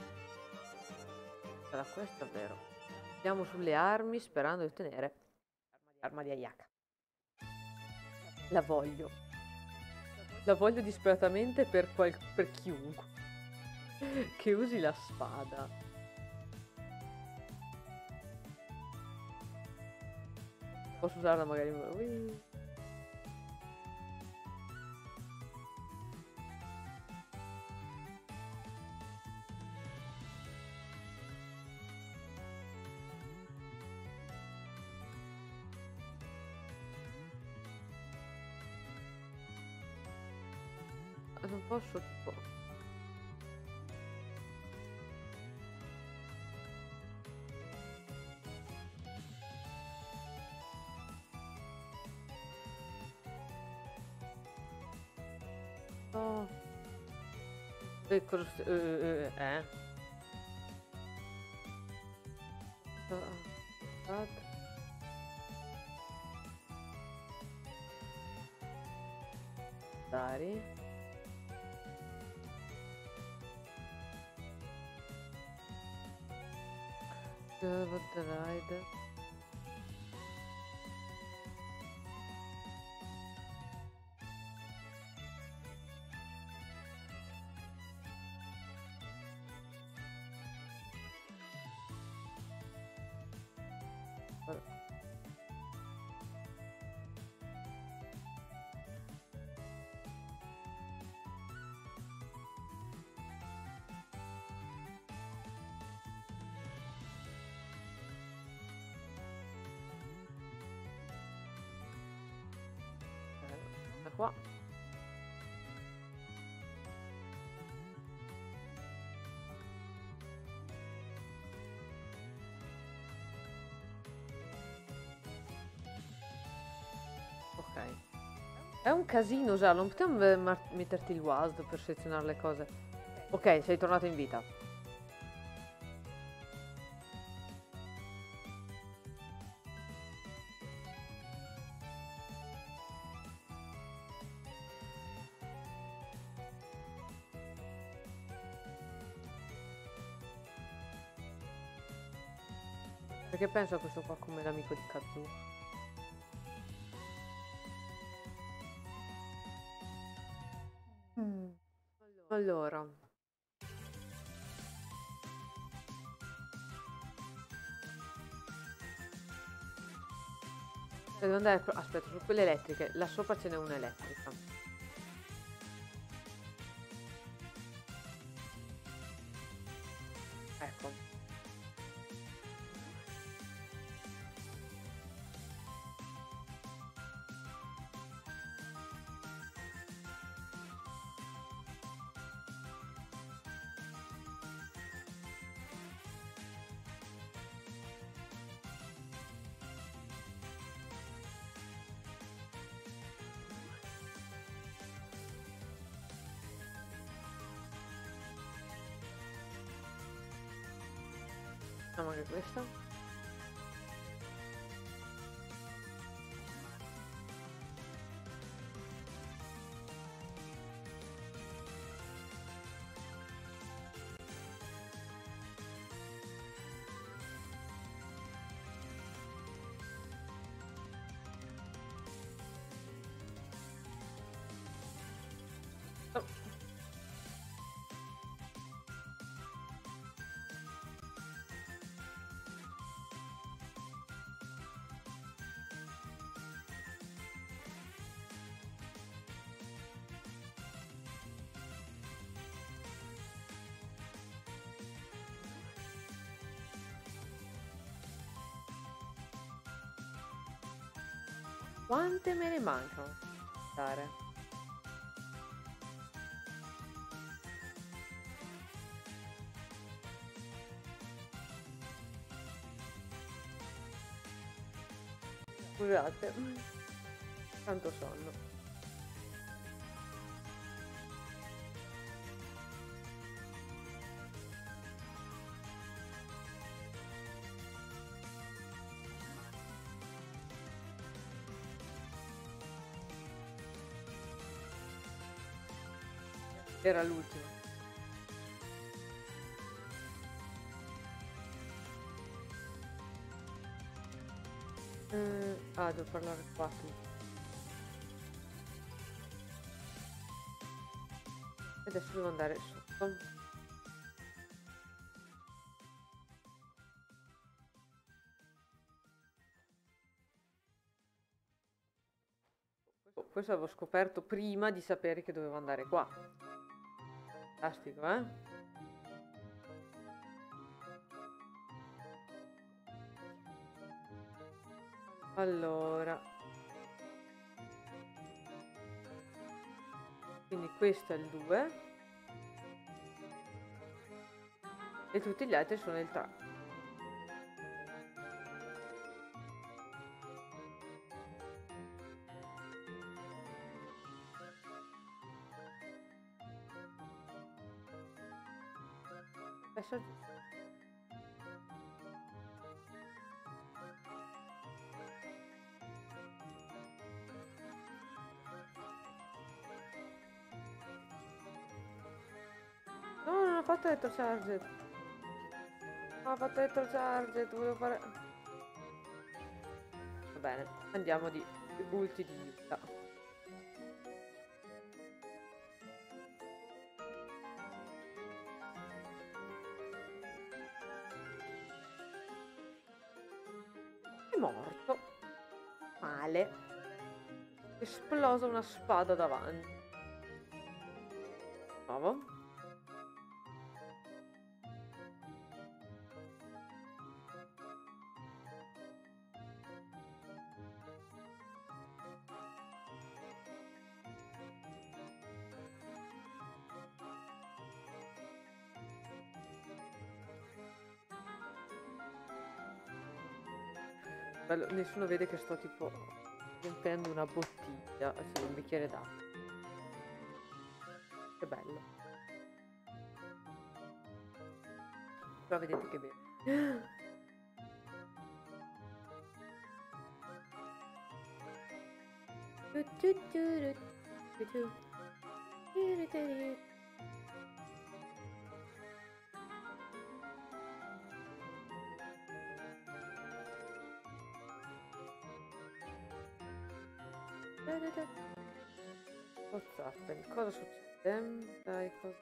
Speaker 1: Sarà questo vero. Andiamo sulle armi sperando di ottenere arma di Ayaka. La voglio. La voglio disperatamente per chiunque che usi la spada. Posso usarla magari... Ui. Non posso tipo... No. Cosa... Dari. What the ride. Qua. Ok. È un casino usarlo, non possiamo metterti il WASD per selezionare le cose. Ok, sei tornato in vita. Perché penso a questo qua come l'amico di Kazu. Allora. Devo andare... Aspetta, su quelle elettriche. Là sopra ce n'è una elettrica. Ecco. Facciamo anche questo. Oh. Quante me ne mancano? Dare. Scusate, tanto sonno. Era l'ultimo. Devo parlare qua. Adesso devo andare sotto. Questo avevo scoperto prima di sapere che dovevo andare qua. Fantastico, eh? Allora. Quindi questo è il 2. E tutti gli altri sono il 3. No, non ho fatto detto charge. Non ho fatto detto charge, dovevo fare... Va bene, andiamo di ulti di vita. È morto. Male. Esplosa una spada davanti. Bravo. Bello, nessuno vede che sto tipo riempendo una bottiglia, cioè un bicchiere d'acqua. Che bello. Però vedete che bene. What's happening? Cosa succede? Dai, cosa...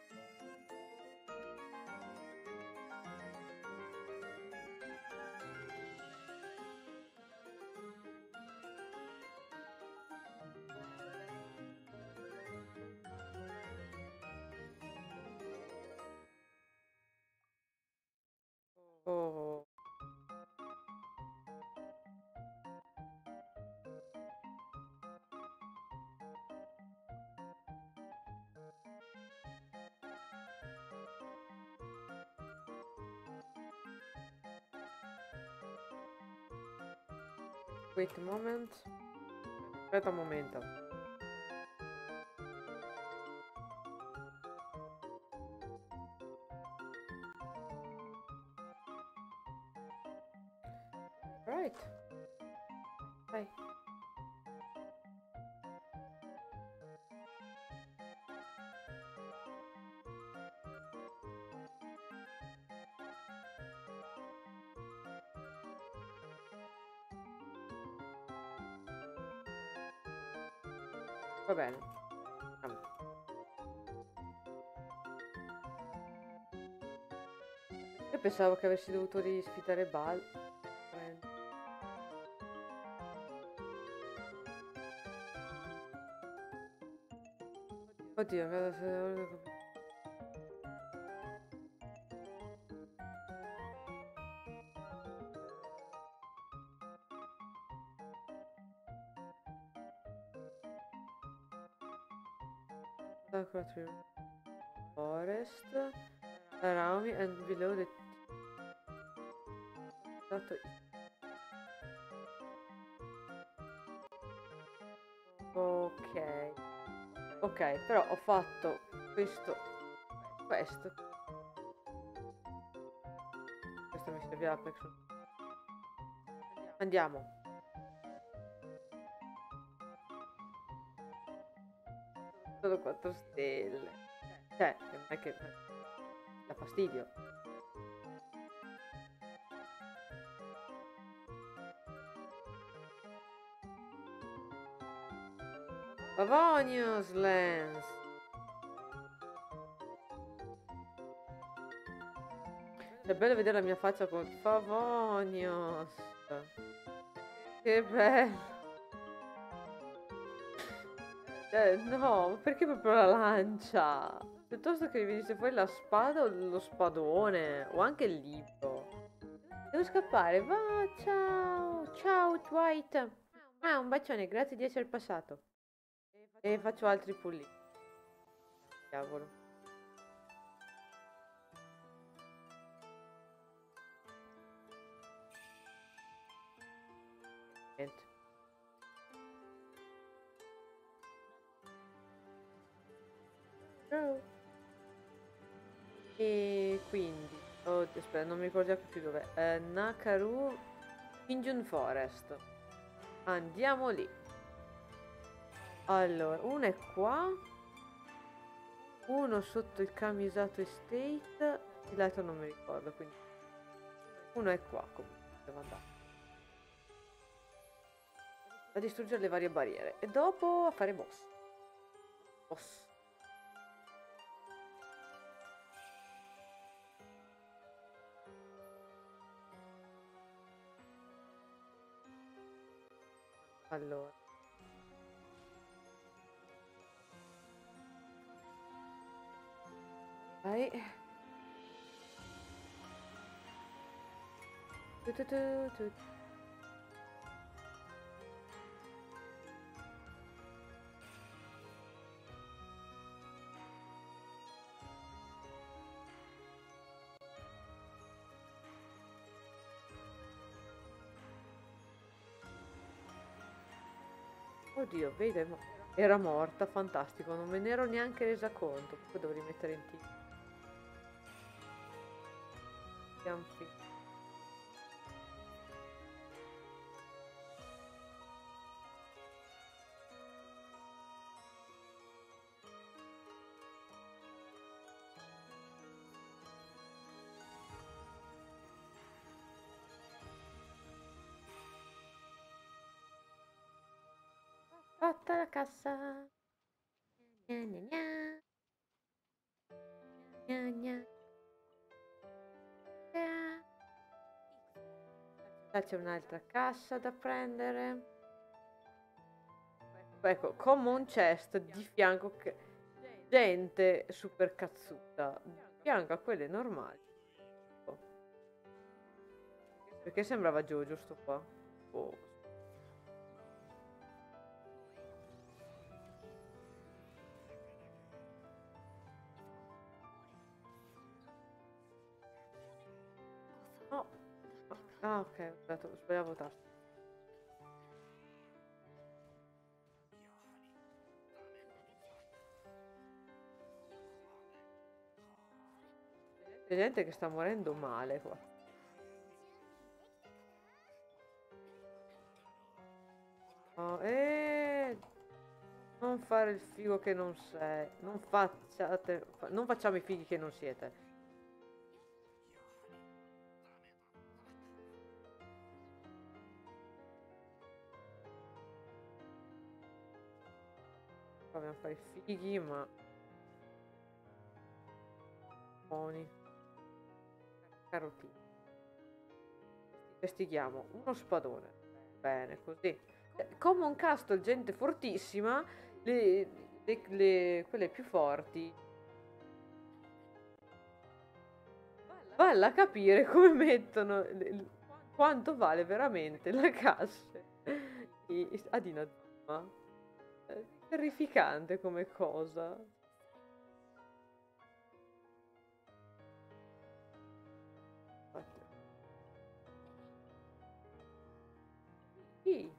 Speaker 1: Oh. Wait a moment. Aspetta un momento. Right. Dai. Va bene. Io pensavo che avessi dovuto risfidare Bal. Oddio, forest around me and below the ok, ok, però ho fatto questo mi serviva per... Andiamo. Solo 4 stelle. Cioè, non è che dà fastidio. Favonius Lens. È bello vedere la mia faccia con Favonius. Che bello. No, perché proprio la lancia? Piuttosto che venisse fuori la spada o lo spadone, o anche il libro. Devo scappare, va, ciao, ciao Dwight. Ah, un bacione, grazie di essere passato. E faccio altri pullini. Diavolo. Niente. Ciao. E quindi, oddio, aspetta, non mi ricordo più dov'è. Nakaru Injun Forest. Andiamo lì. Allora, uno è qua, uno sotto il Kamisato Estate e l'altro non mi ricordo, quindi uno è qua comunque, devo andare a distruggere le varie barriere e dopo a fare boss. Boss. Allora. Vai. Oddio, vedi, era morta, fantastico, non me ne ero neanche resa conto. Poi devo rimettere in team. Abbiamo finito. Fatta la cassa. Gna gna gna. Gna gna. Là c'è un'altra cassa da prendere. Ecco, common chest di fianco che... gente super cazzuta. Di fianco a quelle normali. Oh. Perché sembrava Jojo sto qua? Oh. No. Ah, ok, ho sbagliato tasto. C'è gente che sta morendo male qua. Oh, non fare il figo che non sei. Non facciamo i fighi che non siete. Proviamo a fare i fighi, ma... buoni. Carotine. Investighiamo uno spadone. Bene, così. Come un castle, gente fortissima. Quelle più forti. Vale a capire come mettono... quanto vale veramente la cassa ad Inazuma. Terrificante come cosa. Sì.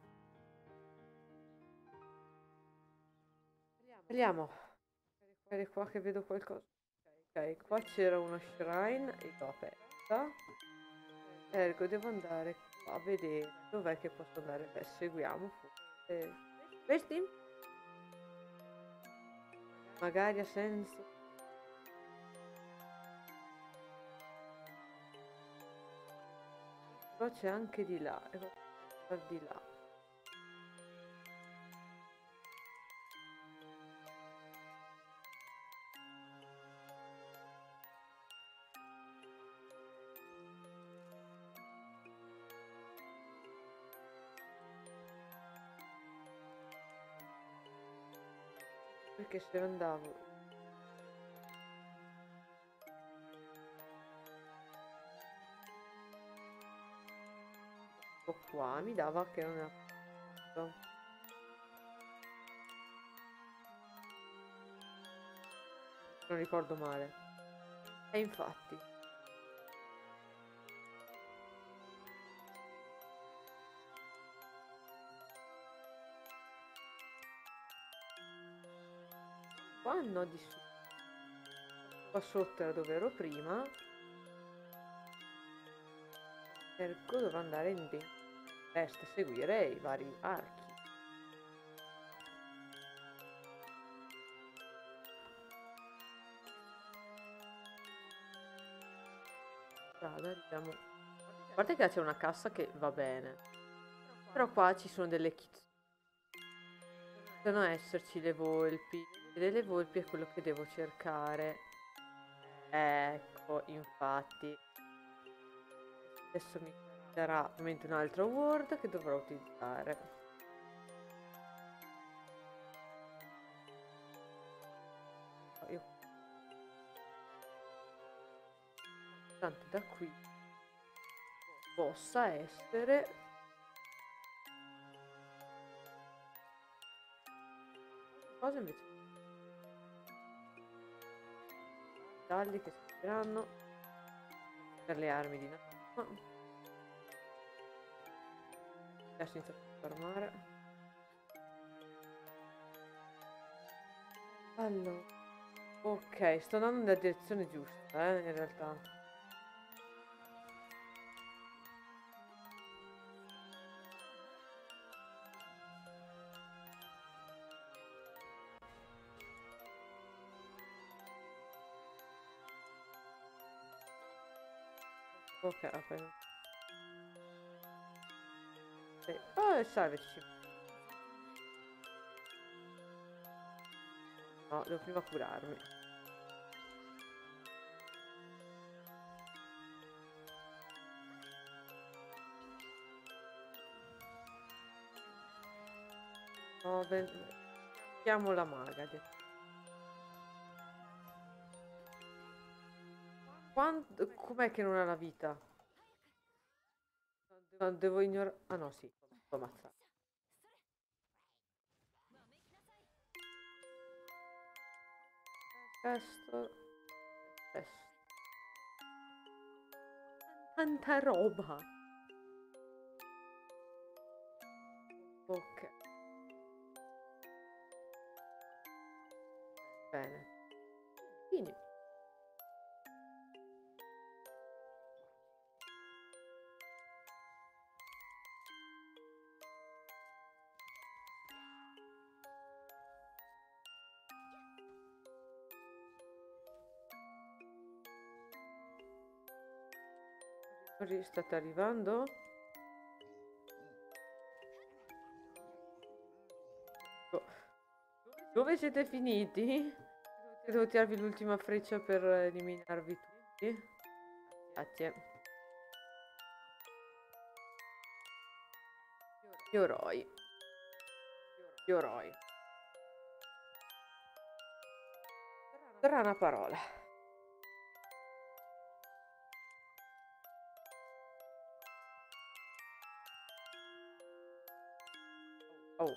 Speaker 1: Vediamo. Magari qua che vedo qualcosa. Ok, qua c'era una shrine e l'ho aperta. Ergo, devo andare qua a vedere dov'è che posso andare. Beh, seguiamo. Questi? Magari ha senso. Però c'è anche di là. E va di là. Perché se andavo un po' qua mi dava che non era posto. Non ricordo male. E infatti qua no di su. Qua sotto era dove ero prima. Ergo dovrò andare in destra e seguire i vari archi. Strada, arriviamo. A parte che c'è una cassa che va bene. Però qua ci sono delle kit. Devono esserci le volpi. E delle volpi è quello che devo cercare. Ecco, infatti. Adesso mi darà ovviamente un altro word che dovrò utilizzare. Io... Tanto da qui possa essere cosa invece tagli che serviranno per le armi di Natama. Adesso inizio a fermare. Allora, ok, sto andando nella direzione giusta, in realtà. Ok, aspetta. Sì. Oh, salveci. No, devo prima curarmi. No, chiamo la maga. Com'è che non ha la vita? No, devo ignorare. Ah no, sì, sto ammazzando. Questo. Questo. Tanta roba. Ok. Bene. Quindi. State arrivando? Dove siete finiti? Devo tirarvi l'ultima freccia per eliminarvi tutti. Grazie. Yoroi. Yoroi. Strana parola. Oh.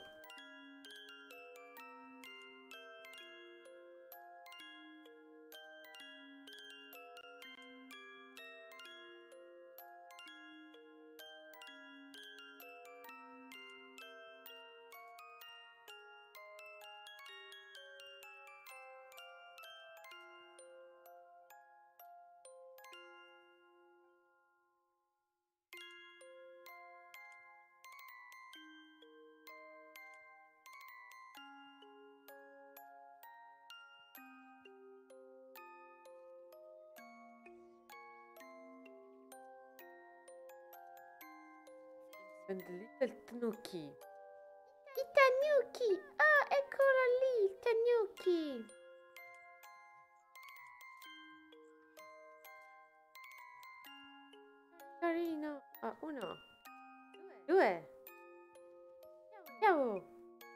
Speaker 1: And the little tanuki.
Speaker 2: Il tanuki! Ah, eccolo lì, il tanuki!
Speaker 1: Carino. Ah, uno. Due. Ciao.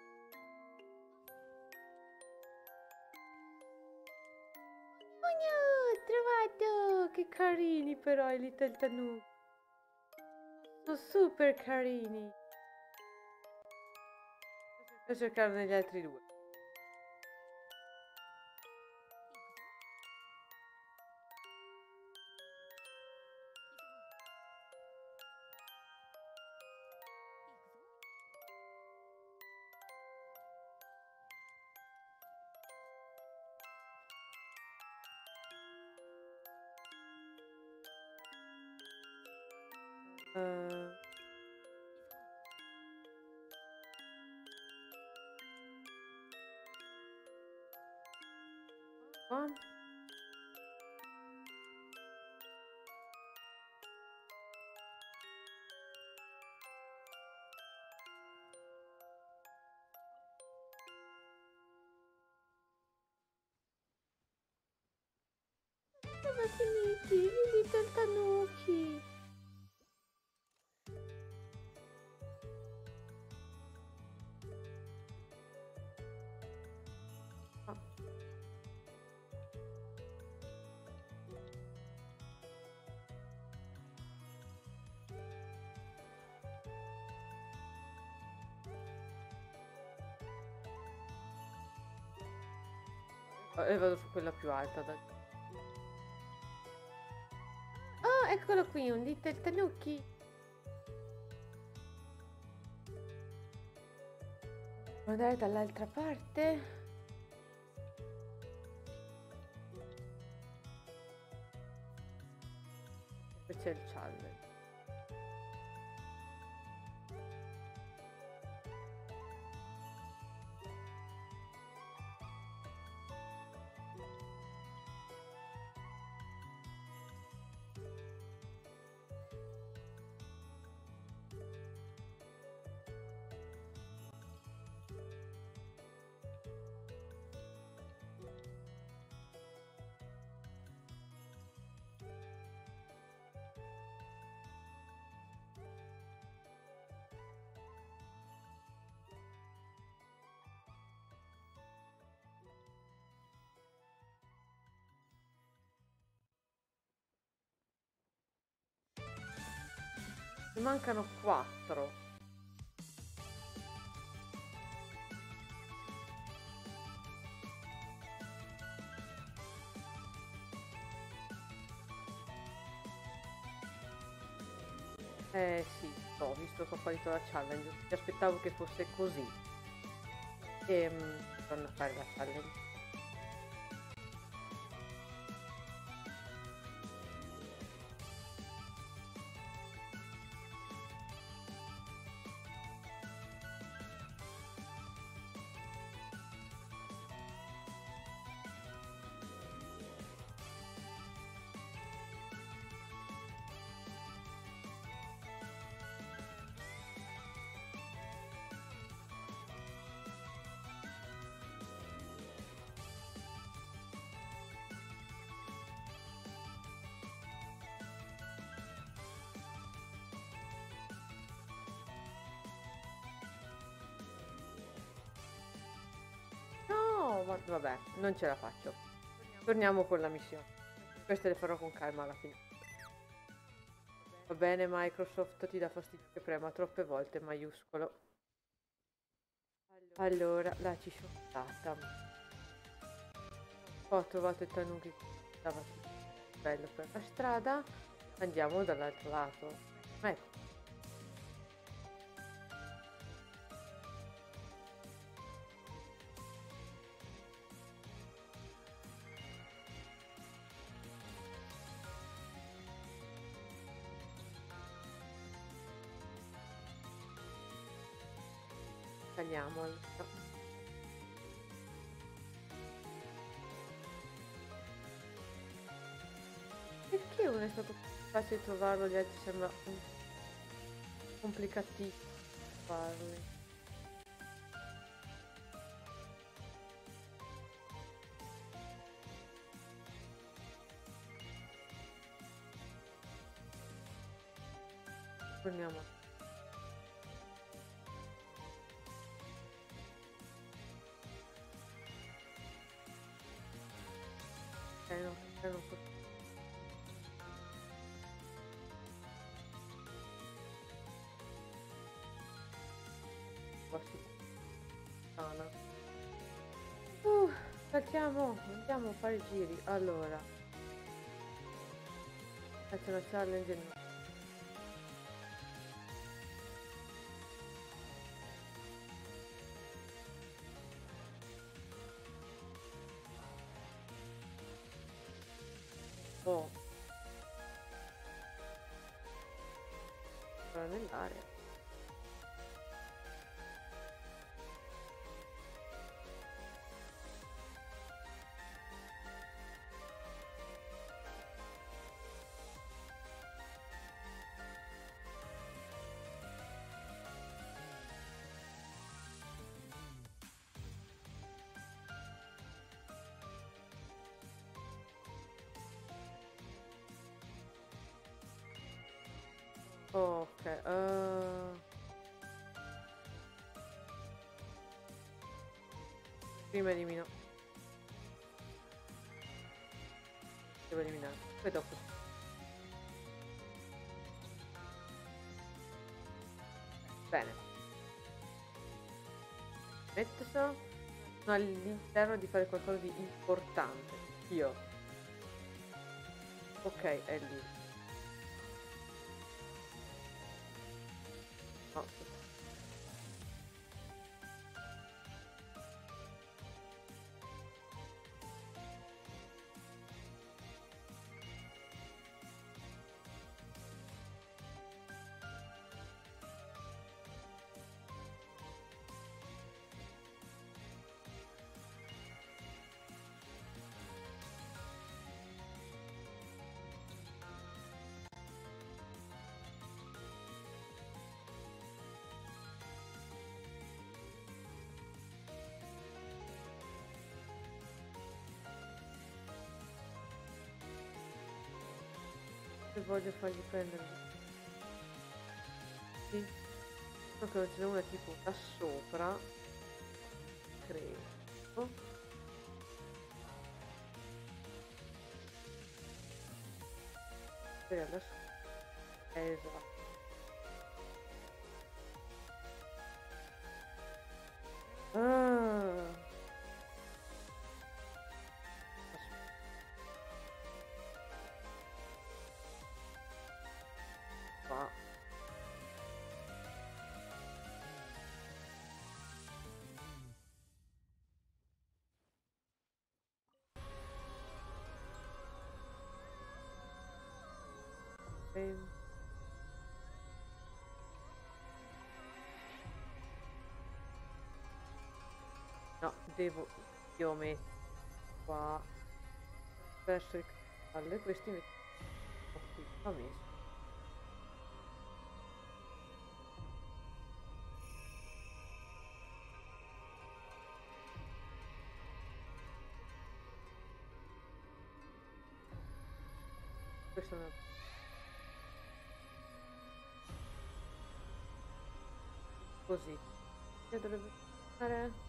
Speaker 2: Oh no, trovato!
Speaker 1: Che carini però i little tanuki. Sono super carini. Sto cercando negli altri due. Qua.
Speaker 2: Sono finiti i little tanuki!
Speaker 1: Ah. E vado su quella più alta.
Speaker 2: Oh, eccolo qui, un little tanuki!
Speaker 1: Devo andare dall'altra parte. Poi c'è il challenge. Ne mancano 4. Sì, ho visto che ho finito la challenge. Mi aspettavo che fosse così. Torno a fare la challenge. No, ma vabbè, non ce la faccio. Torniamo con la missione. Queste le farò con calma alla fine. Va bene, Microsoft, ti dà fastidio che prema troppe volte maiuscolo. Allora, là ci sono stata. Ho trovato il tanuki che stava bello per la strada. Andiamo dall'altro lato. Ecco. Tagliamo. Perché uno è stato facile trovarlo, gli altri sembra complicatissimo farli. Torniamo. No, non so. Saltiamo, andiamo a fare i giri. Allora, c'è una challenge. Oh, sono nell'area. Ok, prima elimino. Devo eliminare. Poi dopo. Bene. Metto all'interno di fare qualcosa di importante. Io. Ok, è lì. No. Se voglio fargli prendere. Sì. So che ce n'è una tipo da sopra. Credo. Adesso. Esatto. Ah. Qua. No, devo io metto qua verso il cavallo, questi metto qui, ho messo. Questo è una... così. Che dovrebbe fare?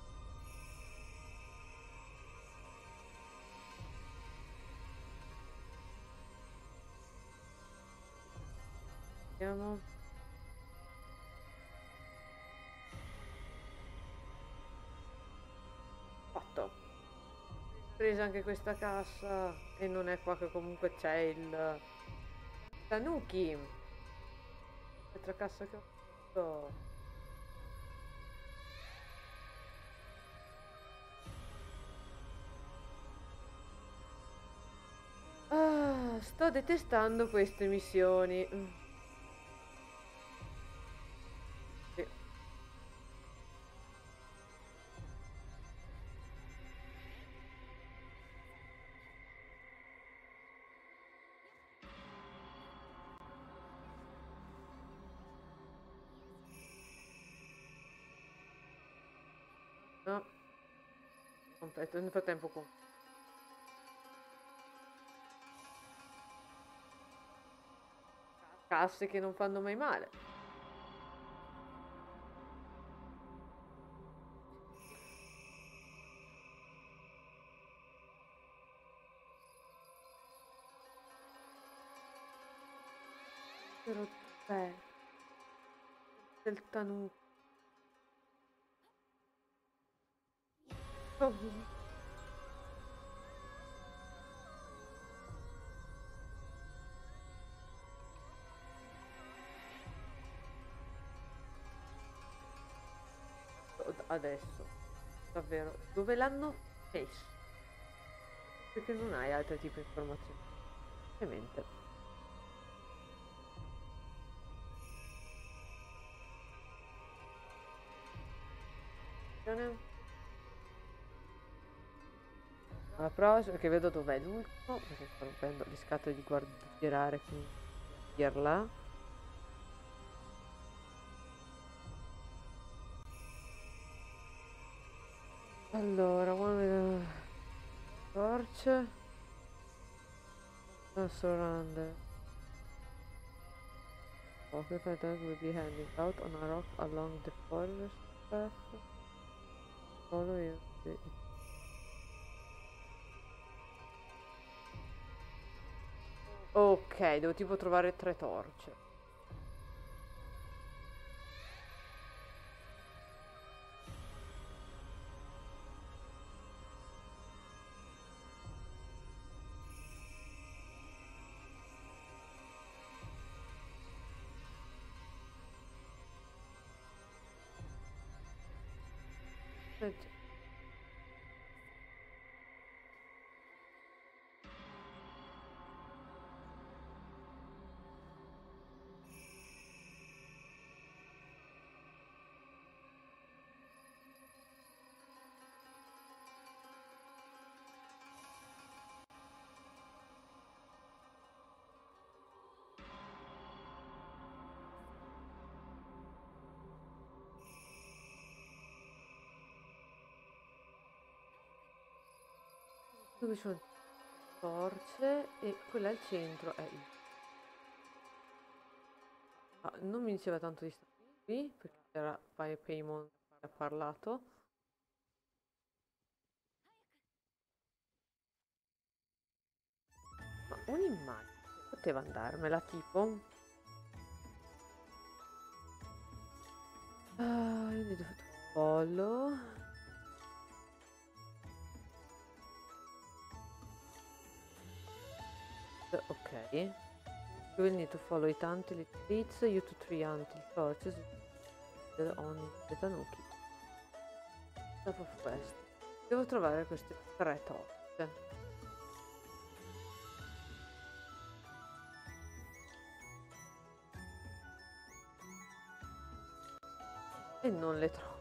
Speaker 1: Vediamo. Fatto. Presa anche questa cassa e non è qua che comunque c'è il Tanuki. L'altra cassa che ho fatto. Ah, sto detestando queste missioni. Sì. No. Completo. Nel frattempo casse che non fanno mai male. Però del tanuki. Oh. Adesso, davvero, dove l'hanno messo? Perché non hai altri tipi di informazioni? Ovviamente. La prossima, che vedo dov'è l'ultimo, perché sto rompendo le scatole di girare, quindi dirla. Allora, one torch. Surrounded. Occupied dog will be handing out on a rock along the forest path. Follow you. Ok, devo tipo trovare 3 torce. Dove sono torce e quella al centro è il... non mi diceva tanto di stare qui perché c'era Paimon che ha parlato. Ma un'immagine poteva andarmela tipo... io gli ho fatto follow. Ok. You will need to follow it until it leads you to 3 until torches on the tanuki. Dopo questo devo trovare queste 3 torce e non le trovo.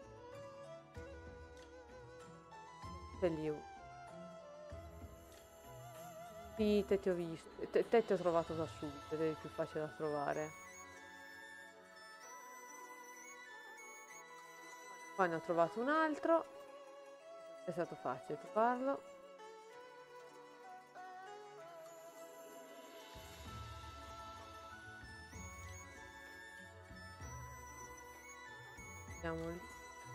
Speaker 1: Sì, te ti ho visto, te ti ho trovato da subito ed è più facile da trovare. Poi ne ho trovato un altro, è stato facile trovarlo. Andiamo lì.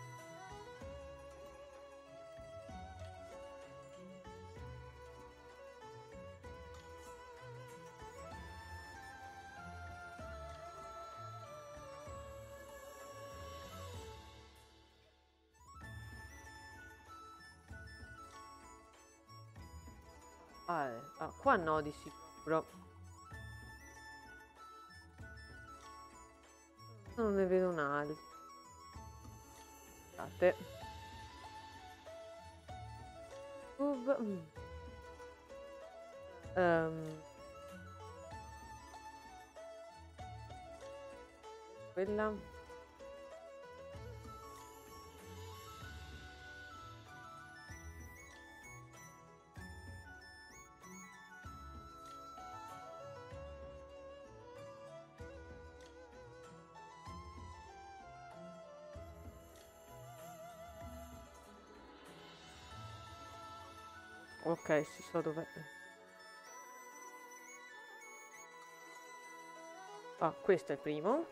Speaker 1: Qua no di sicuro. Non ne vedo un altro. Scusate. Quella. Ok, si so dov'è. Ah, questo è il primo.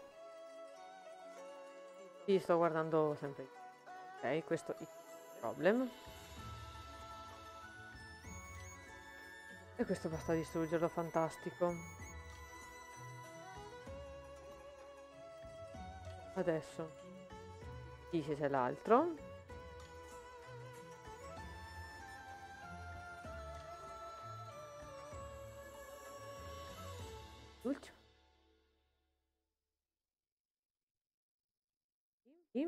Speaker 1: Sì, sto guardando sempre. Ok, questo è il problem. E questo basta distruggerlo, fantastico. Adesso. Sì, se c'è l'altro. L'ultimo. Sì.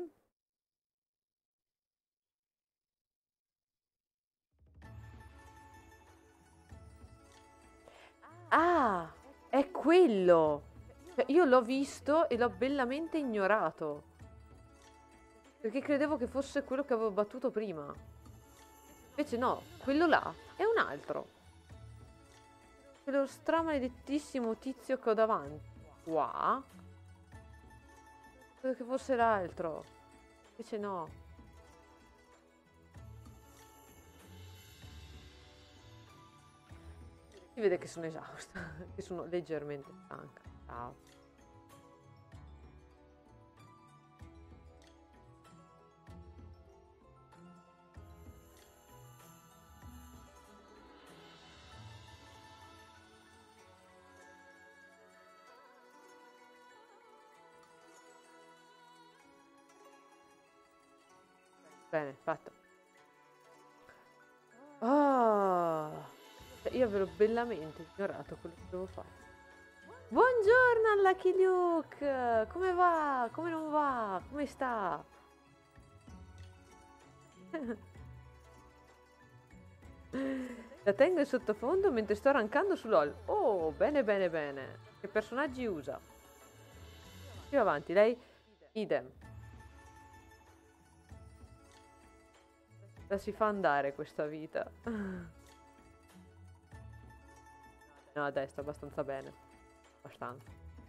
Speaker 1: Ah, è quello! Cioè, io l'ho visto e l'ho bellamente ignorato. Perché credevo che fosse quello che avevo battuto prima. Invece no, quello là è un altro. Quello stramaledettissimo tizio che ho davanti. Qua. Credo che fosse l'altro. Invece no. Si vede che sono esausta. Che sono leggermente stanca. Ciao. Bene, fatto. Ah, io avevo bellamente ignorato quello che dovevo fare. Buongiorno Lucky Luke! Come va? Come non va? Come sta? La tengo in sottofondo mentre sto rankando su LOL. Oh, bene, bene, bene. Che personaggi usa? Più avanti, lei idem. La si fa andare questa vita. No, dai, sta abbastanza bene. Abbastanza.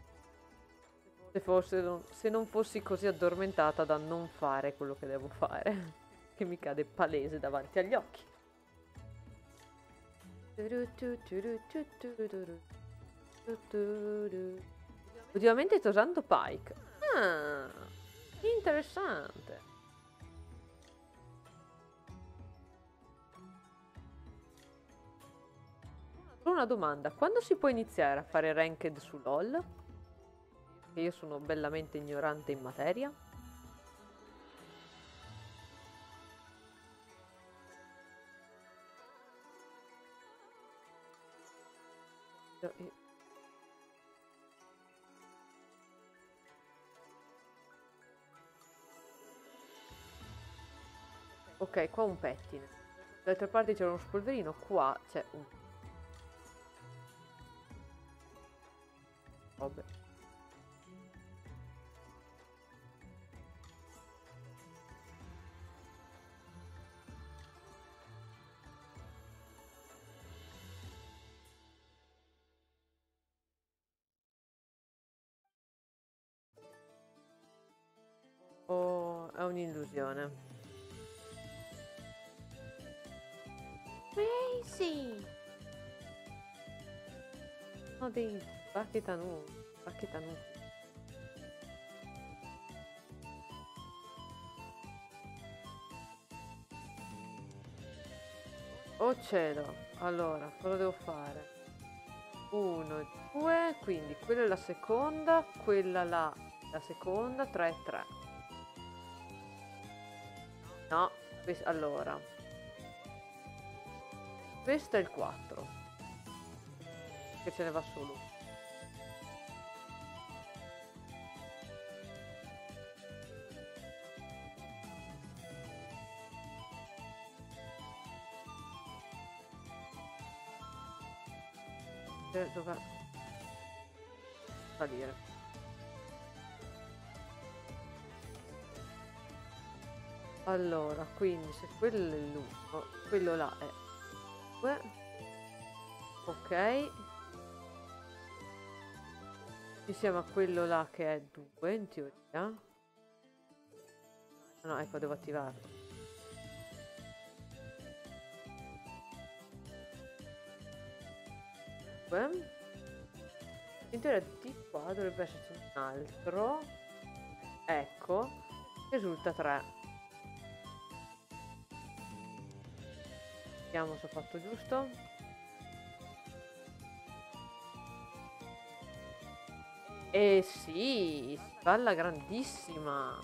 Speaker 1: Se non fossi così addormentata da non fare quello che devo fare. Che mi cade palese davanti agli occhi. Ultimamente sto usando Pike. Ah, interessante. Una domanda, quando si può iniziare a fare ranked su LOL? Che io sono bellamente ignorante in materia. Ok, qua un pettine. Dall'altra parte c'era uno spolverino, qua c'è un... Vabbè. Oh, è un'illusione.
Speaker 2: Crazy!
Speaker 1: Sono dei bacchetanù. Bacchetanù. Oh cielo. Allora, cosa devo fare? 1, 2, quindi quella è la seconda, quella là, la seconda, 3, 3. No, allora. Questo è il 4. Che ce ne va solo. Dov'è? Salire. Allora, quindi se quello è l'1, quello là è 2. Ok. Insieme a quello là che è 2 in teoria. No, ecco, devo attivarlo. In teoria di qua dovrebbe esserci un altro. Ecco, risulta 3. Vediamo se ho fatto giusto. Eh sì, si fa alla grandissima.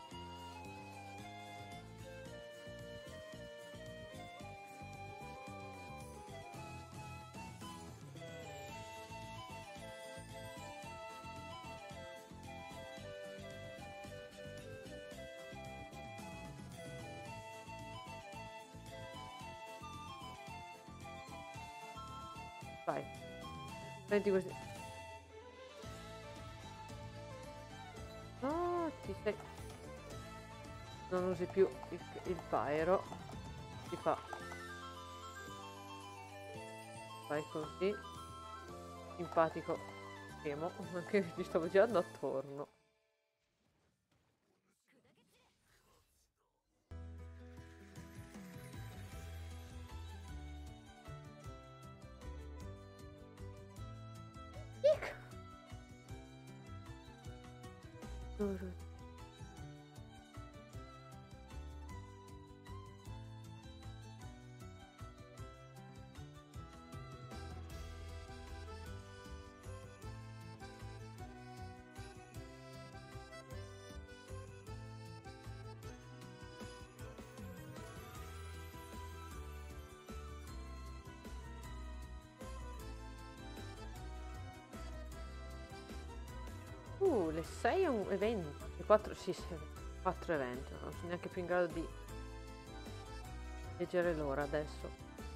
Speaker 1: Vai. Prendi questi. No, ti sei... Non usi più il pyro. Si fa. Vai così. Simpatico. Scemo. Anche ti stavo girando attorno. Le 6 è un evento. Le 4, sì, 4 eventi. Non sono neanche più in grado di leggere l'ora adesso.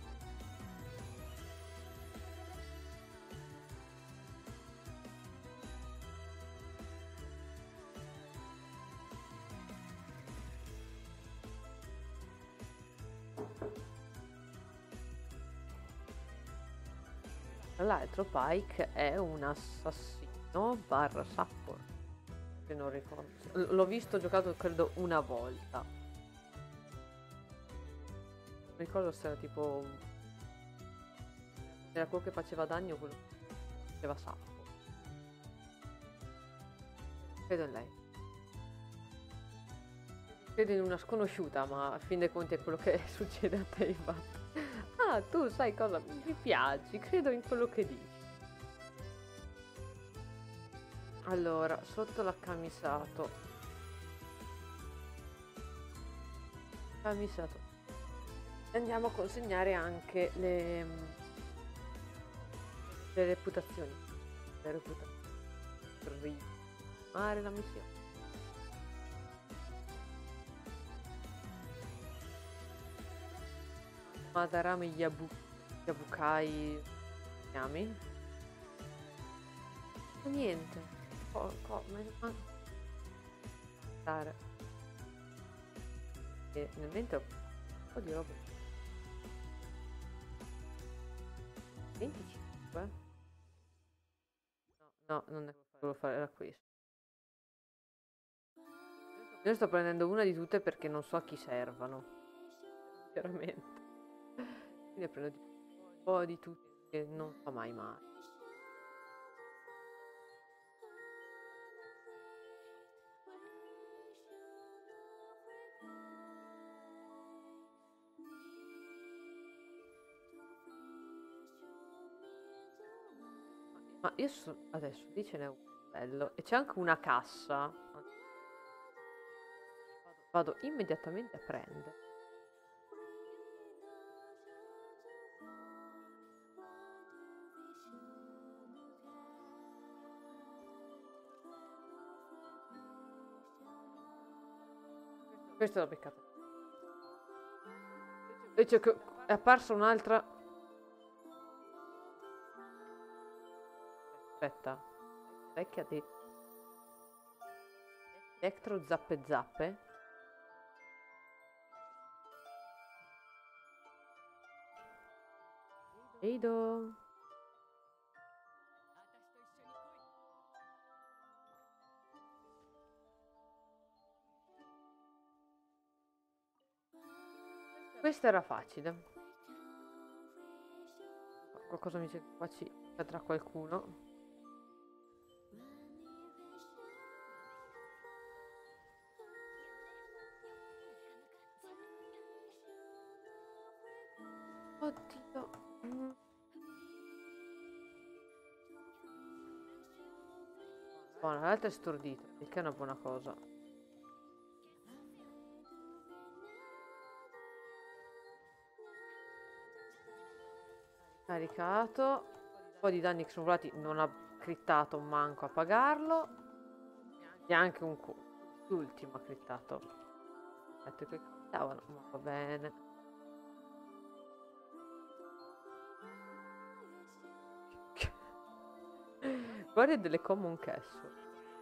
Speaker 1: Tra l'altro Pike è un assassino barra support. Se non ricordo. L'ho visto giocato credo una volta. Non ricordo se era tipo... Era quello che faceva danno o quello che faceva support. Credo in lei. Credo in una sconosciuta, ma a fin dei conti è quello che succede a te, infatti. Ah, tu sai cosa? Mi piaci, credo in quello che dici. Allora, sotto l'ha camisato. Camisato. Andiamo a consegnare anche le reputazioni. Le reputazioni. Per rimare la missione. Madarame Yabukai. Chiami? Niente. Ma stare. E nel mentre ho un po' di roba. 25? No, non è quello fare l'acquisto. Io sto prendendo una di tutte perché non so a chi servano. Sinceramente. Quindi prendo un po' di tutte che non fa mai male. Ma io adesso lì ce n'è un bello e c'è anche una cassa. Vado immediatamente a prendere. Questo l'ho beccato. Invece è apparsa un'altra. Aspetta. Vecchia di Electro Zappe Zappe. Vedo. Questa era facile. Qualcosa mi dice che qua ci Tra qualcuno. Oddio. Buono, l'altro è stordito, il che è una buona cosa. Caricato. Un po' di danni extravolati, non ha crittato manco a pagarlo. Neanche un l'ultimo ha crittato. Aspetta che crittavano, ma va bene. Guarda delle common castle.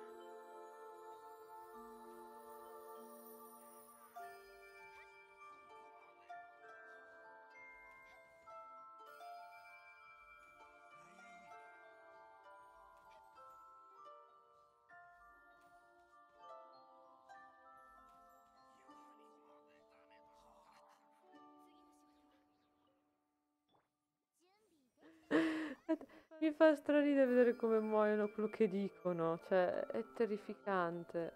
Speaker 1: Mi fa straridere vedere come muoiono quello che dicono, cioè è terrificante.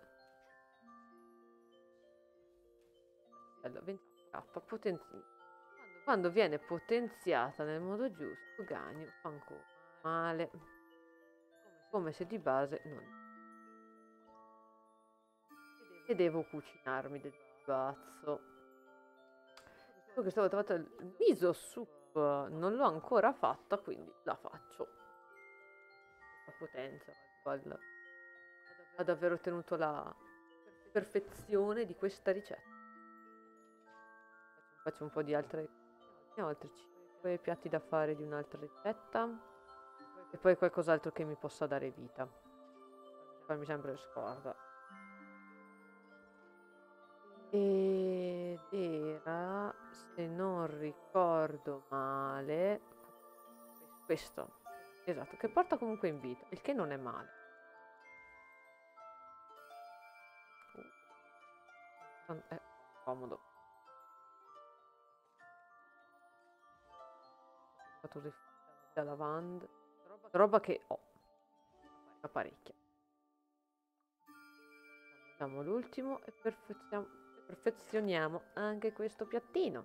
Speaker 1: Bello, 20k, quando viene potenziata nel modo giusto, Ganyu fa ancora male. Come se di base non... E devo cucinarmi del bazzo. Questa volta ho fatto il miso soup, non l'ho ancora fatta, quindi la faccio. La potenza, ha davvero ottenuto la perfezione di questa ricetta. Faccio un po' di altre 5 piatti da fare di un'altra ricetta e poi qualcos'altro che mi possa dare vita. Farmi sempre scorda. Ed era, se non ricordo male, questo, esatto, che porta comunque in vita, il che non è male. È comodo. Da lavanda, roba che ho, una parecchia. Facciamo l'ultimo e perfezioniamo anche questo piattino.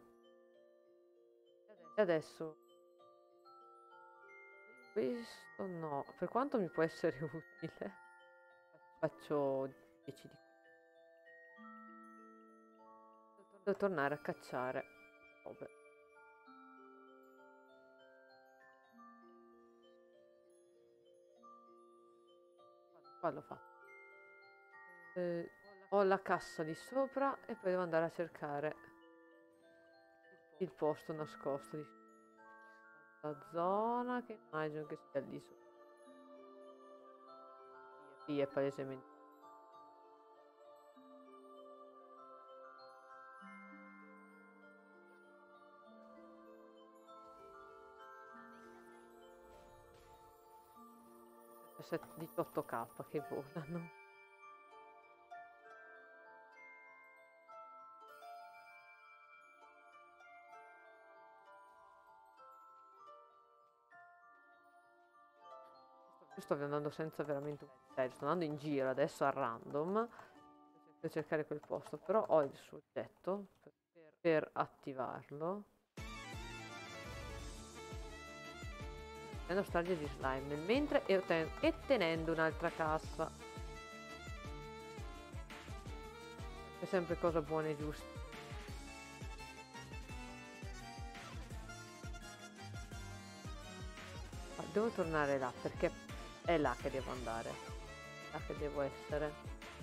Speaker 1: E adesso questo no, per quanto mi può essere utile, faccio 10 di devo tornare a cacciare robe. Qua l'ho fatto. Ho la cassa di sopra e poi devo andare a cercare il posto nascosto di la zona che immagino che sia lì sopra. Sì, è palesemente. C'è 18k che volano. Sto andando senza veramente un criterio, sto andando in giro adesso a random per cercare quel posto, però ho il soggetto per attivarlo. Prendo strage di slime nel mentre e tenendo un'altra cassa. È sempre cosa buona e giusta. Ma devo tornare là perché è là che devo andare, là che devo essere.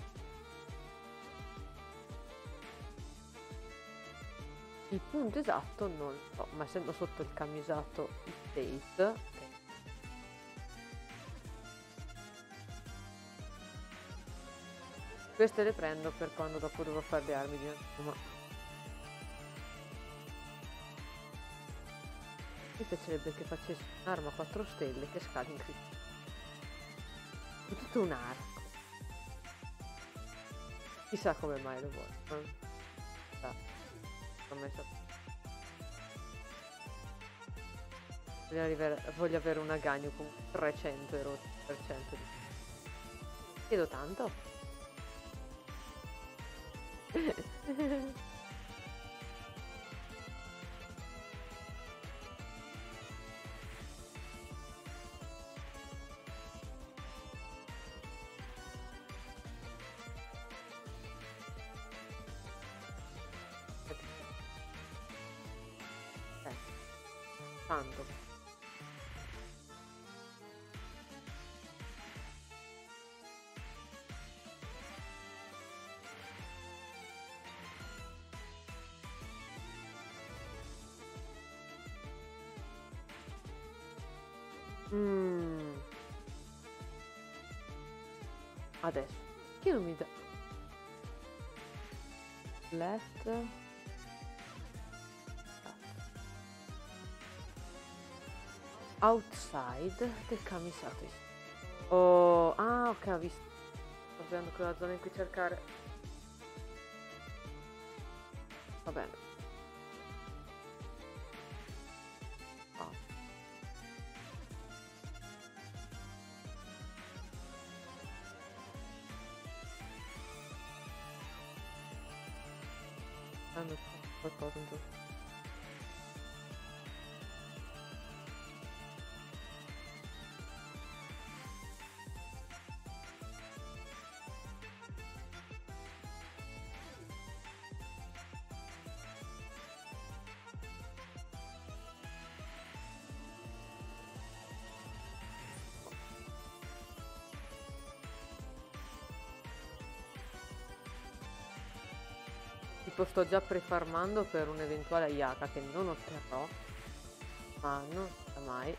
Speaker 1: Il punto esatto non lo so, ma essendo sotto il camisato state, queste le prendo per quando dopo devo fare le armi di Natsuma. Mi piacerebbe che facessi un'arma a 4 stelle che scali in critico. Tutto un arco. Chissà come mai lo vuole. Ho messo. Voglio avere una Ganyu con 300% di... Chiedo tanto. Tanto. Adesso che non mi dà left outside del Kamisato. Oh, ah, ok, ho visto. Sto vedendo quella zona in cui cercare. Va bene. Oh. Hanno qualcosa in giù. Tipo sto già prefarmando per un eventuale Ayaka che non otterrò, ma non sa mai.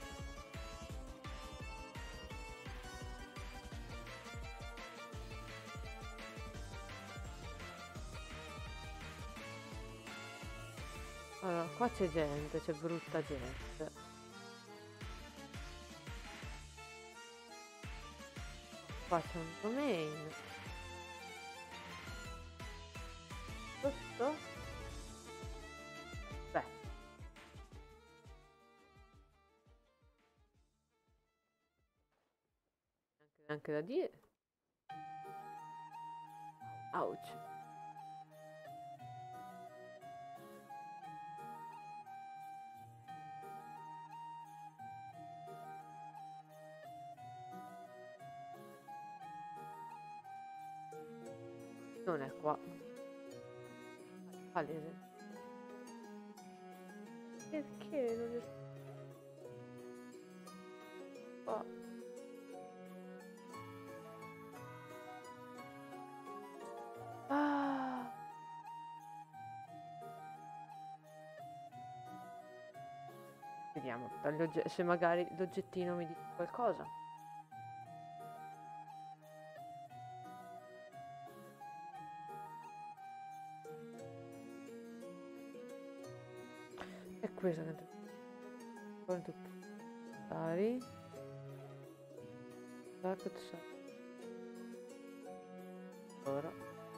Speaker 1: Allora, qua c'è gente, c'è brutta gente. Qua c'è un domain. Sotto? Beh. Neanche da dire. Ouch. Non è qua. Palese. Perché non è qua? Ah. Vediamo se magari l'oggettino mi dice qualcosa. È questo che quanto pari ora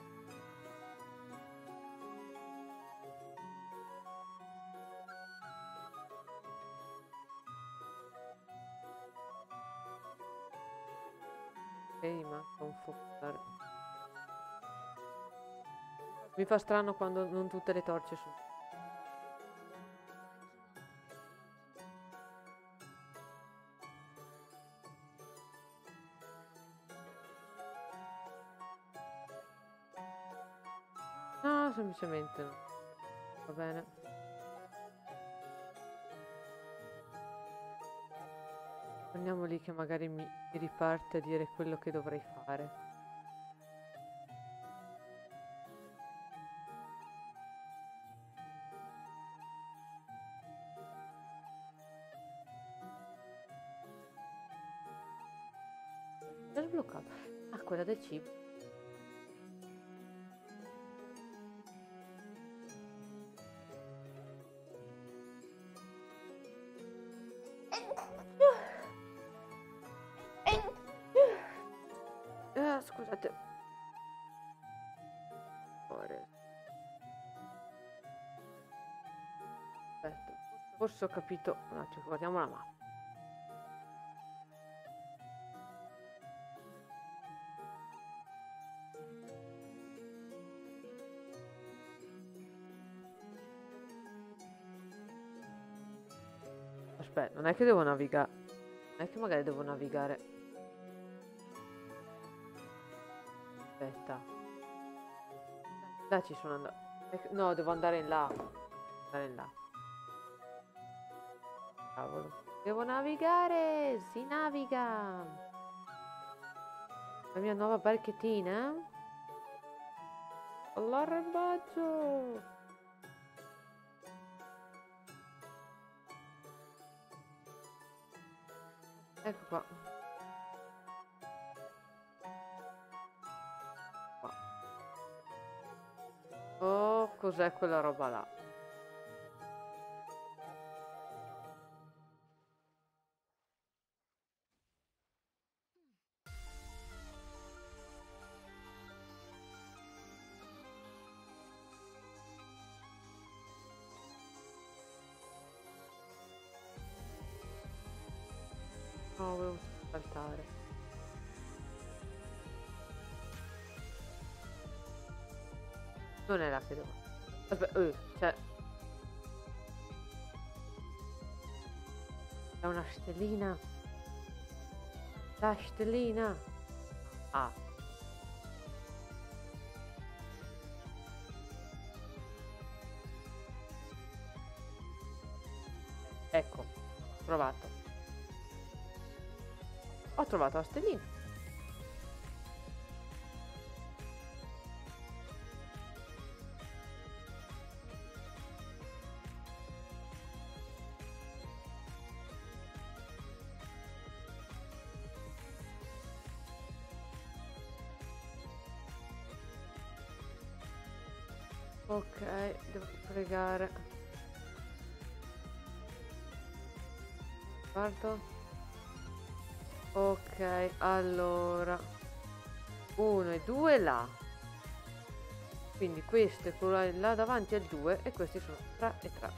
Speaker 1: ok, manca un focolare. Mi fa strano quando non tutte le torce sono. No, semplicemente no. Va bene. Andiamo lì che magari mi riparte a dire quello che dovrei fare. È sbloccato. Ah, quella del cibo. Scusate. Aspetta, forse ho capito. Un attimo, guardiamo la mappa. Aspetta, non è che devo navigare. Non è che magari devo navigare. Aspetta. Là ci sono andato. No, devo andare in là. Andare in là. Cavolo. Devo navigare. Si naviga. La mia nuova barchettina. All'arrembaggio. Ecco qua. Oh, cos'è quella roba là? No, volevo saltare. Non è là che devo. Aspetta, c'è. C'è una stellina. La stellina. Ah. Ecco, trovato. Ho trovato la stellina. Ok, devo pregare. Guardo. Ok, allora 1 e 2 là. Quindi questo è quello là davanti al 2 e questi sono 3 e 3.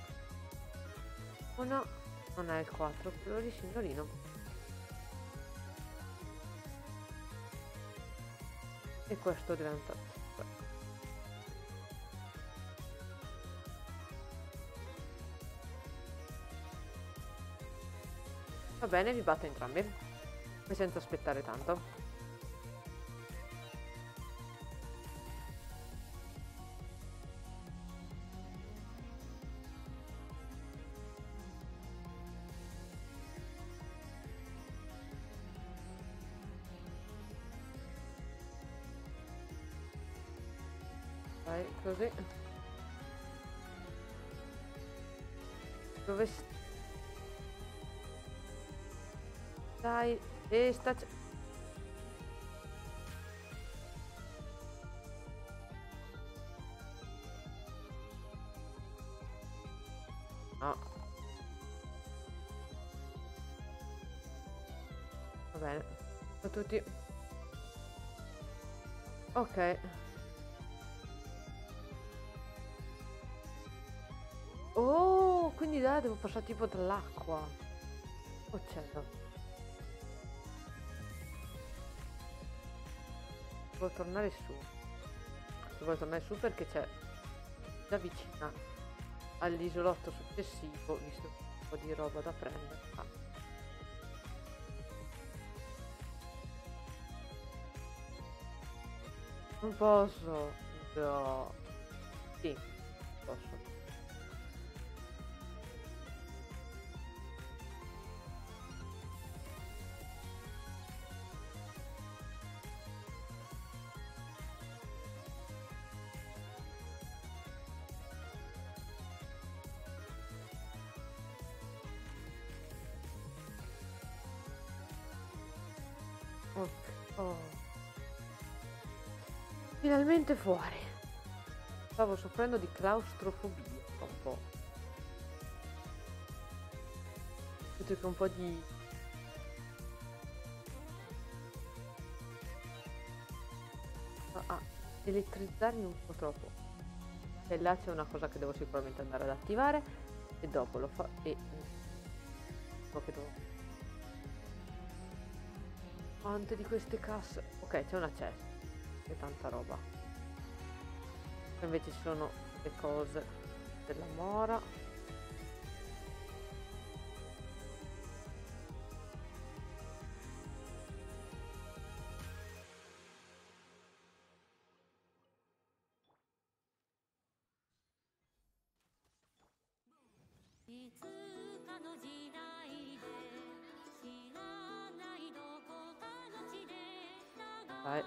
Speaker 1: 1 non è il 4, quello di signorino. E questo diventa 5. Va bene, vi batto entrambi. E senza aspettare tanto. Vai, così. Dove stai? E sta... No. Va bene. Ciao a tutti. Ok. Oh, quindi là devo passare tipo dall'acqua. Oh cielo. Devo tornare su. Devo tornare su perché c'è già vicina all'isolotto successivo, visto che c'è un po' di roba da prendere. Ah. Non posso. No. Sì, posso. Ok. Oh. Finalmente fuori. Stavo soffrendo di claustrofobia un po'. Vedo che un po' di... elettrizzarmi un po' troppo. E là c'è una cosa che devo sicuramente andare ad attivare. e dopo lo fa e so che devo. Quante di queste casse? Ok, c'è una cesta e tanta roba. Invece ci sono le cose della mora. Vai.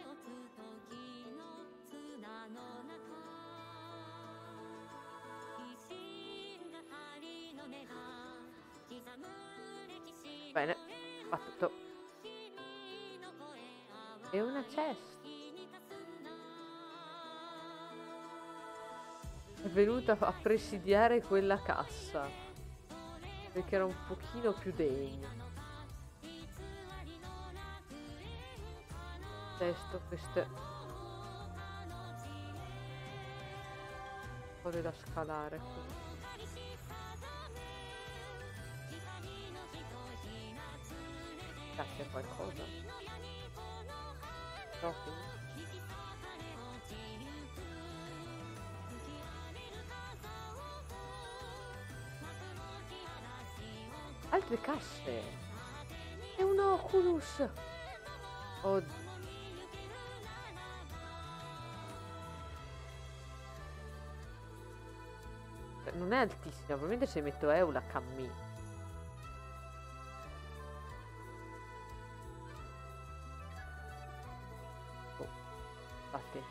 Speaker 1: Bene, fatto. E una cesta. È venuta a presidiare quella cassa perché era un pochino più degno. Testo queste cose da scalare qui. C'è qualcosa? Troppo? Altre casse. È un Oculus. Oddio. Non è altissima, probabilmente se metto Eula cammino. Oh, infatti.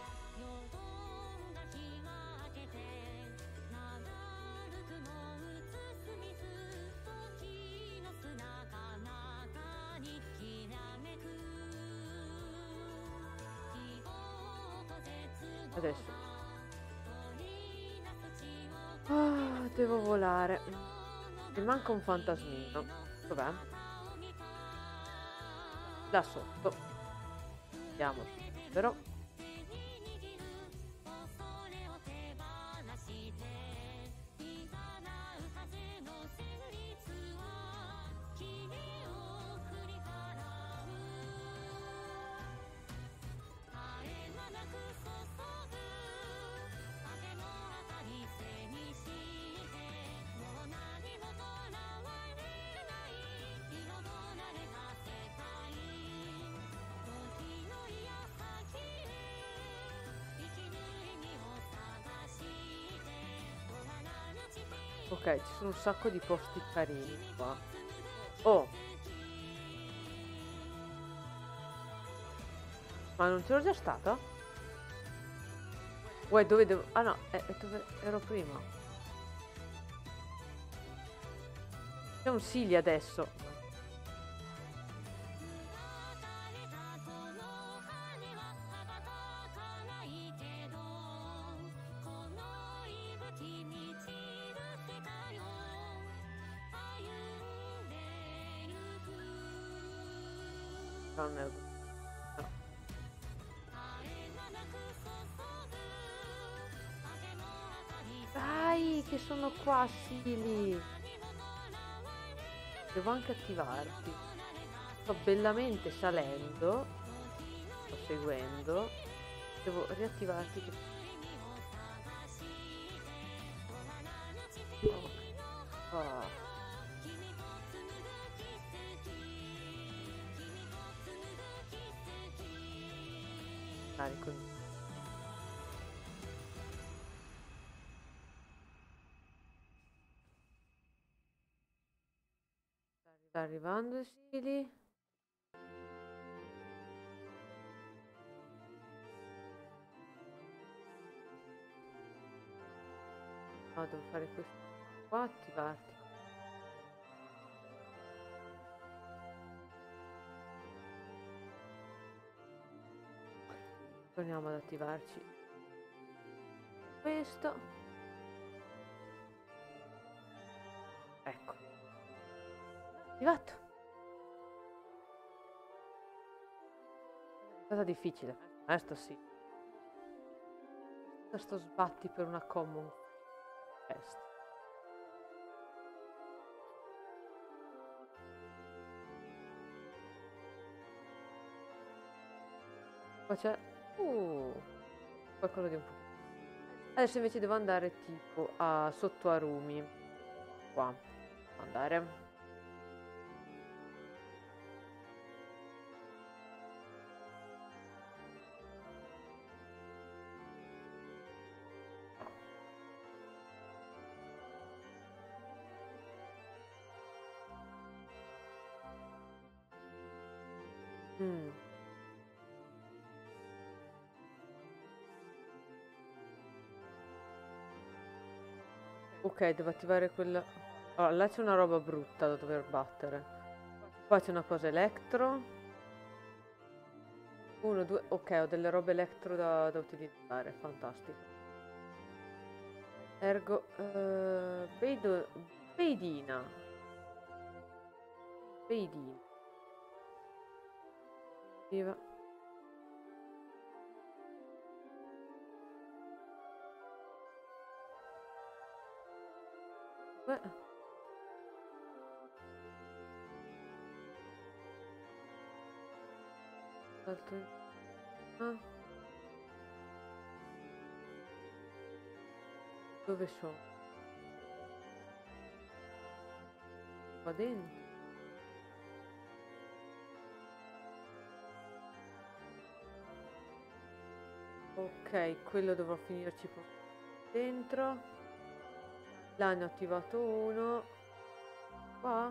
Speaker 1: Adesso. Ah, devo volare. Mi manca un fantasmino. Dov'è? Da sotto. Andiamo. Però. Ok, ci sono un sacco di posti carini qua. Oh! Ma non c'ero già stata? Uè, dove devo... Ah no, è dove ero prima. C'è un Silly adesso. Non è... No. Dai, che sono qua, Silly. Devo anche attivarti. Sto bellamente salendo. Sto seguendo. Devo riattivarti. Oh. Oh. Carico. Sta arrivando, Silly. No, devo fare questo qua, attivarti. Torniamo ad attivarci. Questo. Ecco. Attivato. Cosa difficile. Questo sì. Questo sbatti per una common quest. Qua c'è qualcosa di un po'. Adesso invece devo andare tipo a sotto a Rumi. Qua. Andare. Mm. Ok, devo attivare quella. Allora, là c'è una roba brutta da dover battere. Qua c'è una cosa elettro. Uno, due. Ok, ho delle robe elettro da utilizzare. Fantastico. Ergo. Beidina. Beidina. Viva. Beh. Altro. Ah, dove sono? Qua dentro. Ok, quello dovrò finirci dentro. Là ne ho attivato uno. Qua.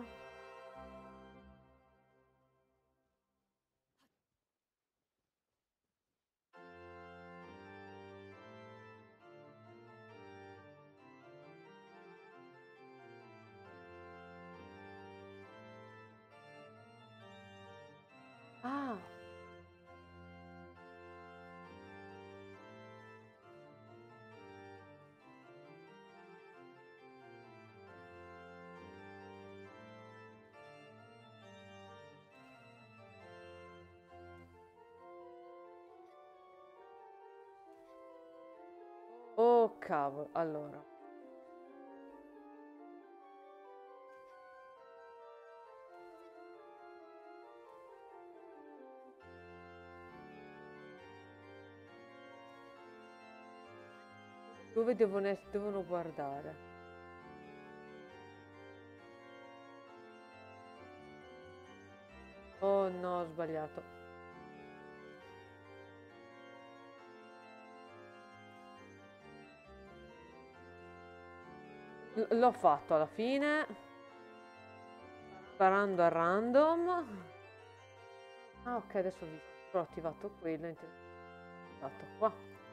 Speaker 1: Ah, oh cavolo. Allora. Dove devono guardare? Oh no, ho sbagliato. L'ho fatto alla fine. Sparando a random. Ah, ok, adesso ho visto. Però ho attivato quello. Esatto, qua.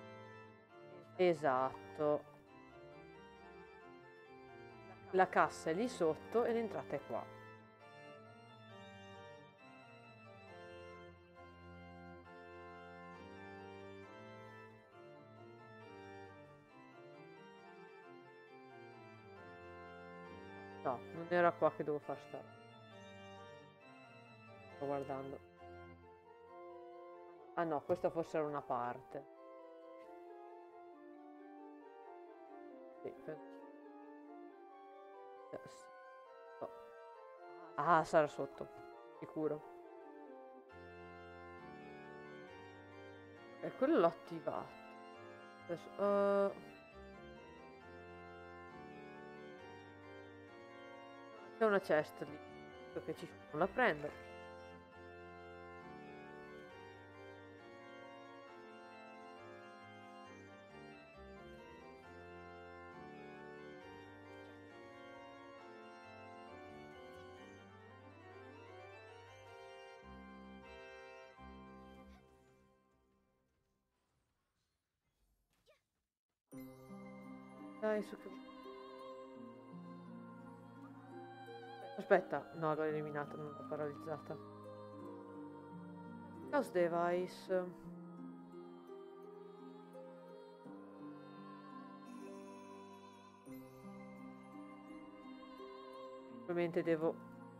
Speaker 1: Esatto. La cassa è lì sotto e l'entrata è qua. No, non era qua che devo far stare. Sto guardando. Ah no, questa forse era una parte. Sì, no. Ah, sarà sotto. Sicuro. E quello l'ho attivato. Adesso, c'è una chest lì. Che ci sono. La prendo. Dai, su che. Aspetta, no, l'ho eliminata, non l'ho paralizzata. Chaos Device. Probabilmente devo.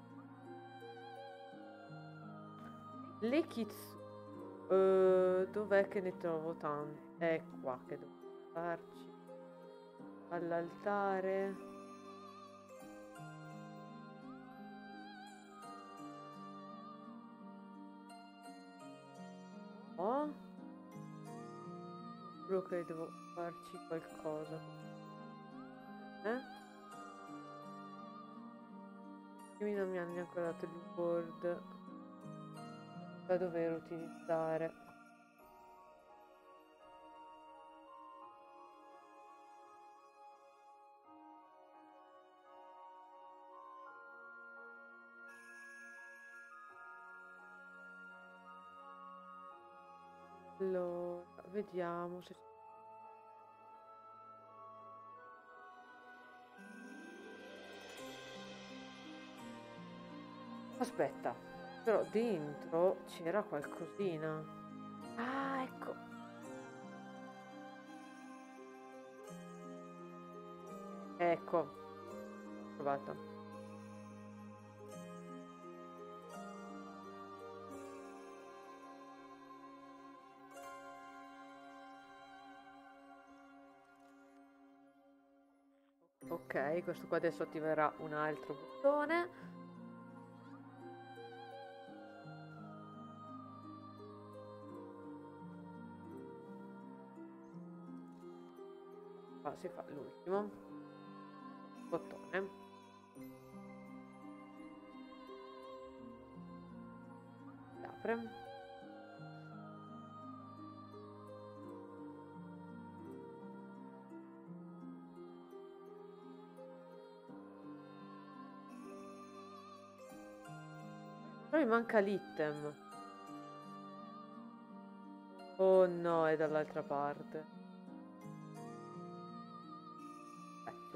Speaker 1: Le kits. Dov'è che ne trovo tanti? È qua che devo farci. All'altare. Oh. Sicuro che devo farci qualcosa. Qui non mi hanno ancora dato il board da dover utilizzare. Allora, vediamo se... Aspetta, però dentro c'era qualcosina. Ah, ecco. Ecco, ho trovato. Ok, questo qua adesso attiverà un altro bottone. Qua si fa l'ultimo bottone. Si apre. Però mi manca l'item. Oh no, è dall'altra parte. C'è-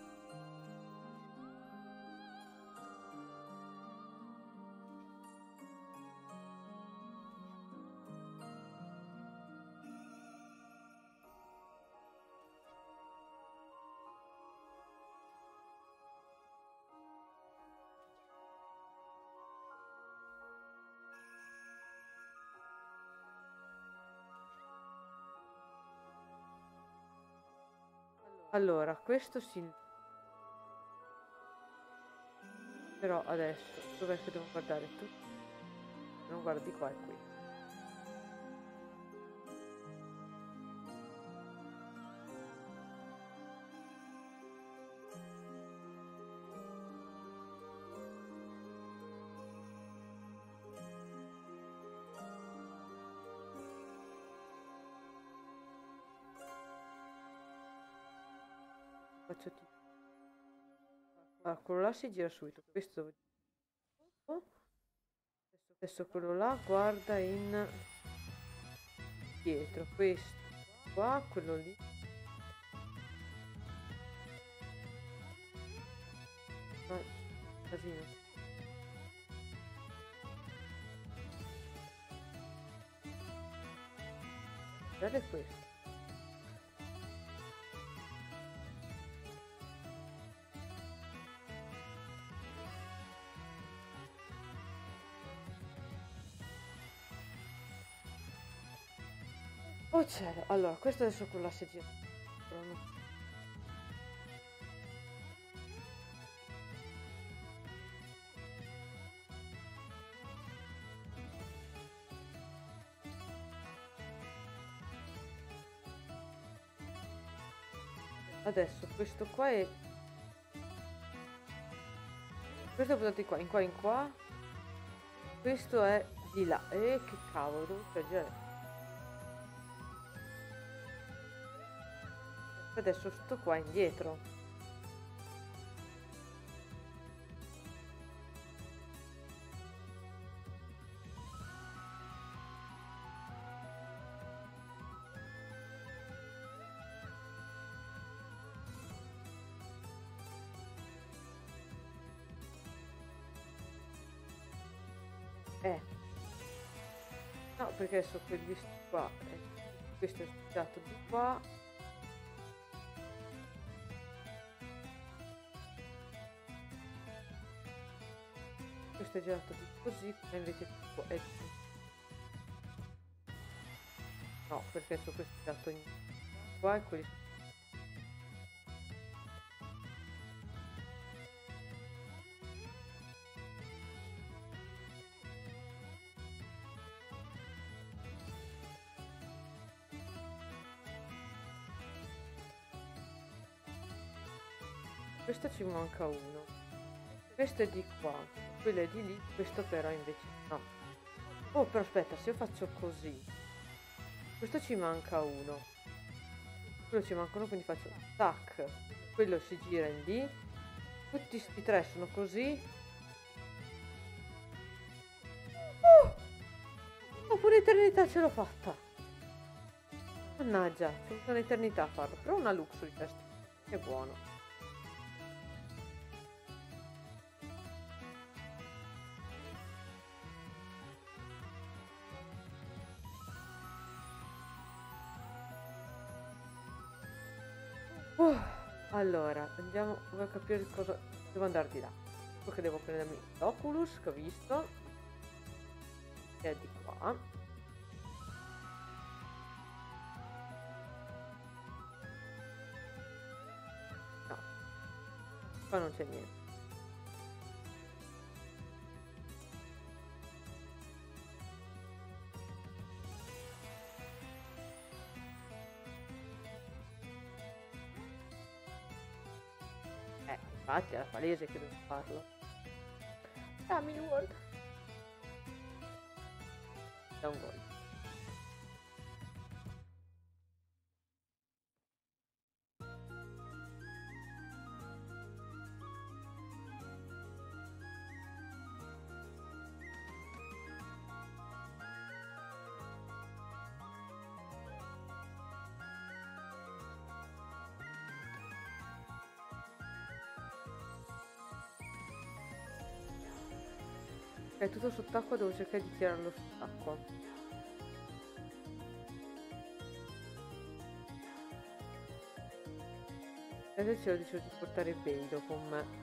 Speaker 1: Allora, questo sì. Però adesso, dov'è che devo guardare tu? Non guardi qua e qui. Faccio tipo... Allora, quello là si gira subito. Questo devo... Oh, adesso quello là guarda in dietro. Questo qua, quello lì. No, casino. Guardate questo. Oh cielo. Allora, questo adesso quello là si gira. Però no. Adesso questo qua è... Questo è buttato in qua, in qua. Questo è di là. Che cavolo, devo girare. Adesso sto qua indietro. No, perché adesso quelli qua, questo è girato di qua. Questo è girato di così, e invece qua è... No, perché adesso questo è girato in qua e quelli... Questo ci manca uno. Questo è di qua, quello è di lì, questo però invece no. Oh, però aspetta, se io faccio così, questo ci manca uno, quello ci manca uno, quindi faccio tac, quello si gira in lì, tutti sti tre sono così. Oh, pure eternità ce l'ho fatta. Mannaggia, ci ho avuto un'eternità a farlo, però una luxury test, che buono. Allora, andiamo a capire cosa devo andare di là. Ecco che devo prendermi l'Oculus che ho visto, che è di qua. No, qua non c'è niente. Infatti era palese che devo farlo.
Speaker 2: Dammi il Word.
Speaker 1: Da un gol. È tutto sott'acqua, devo cercare di tirarlo sott'acqua. Adesso deciso di portare Beilo con me.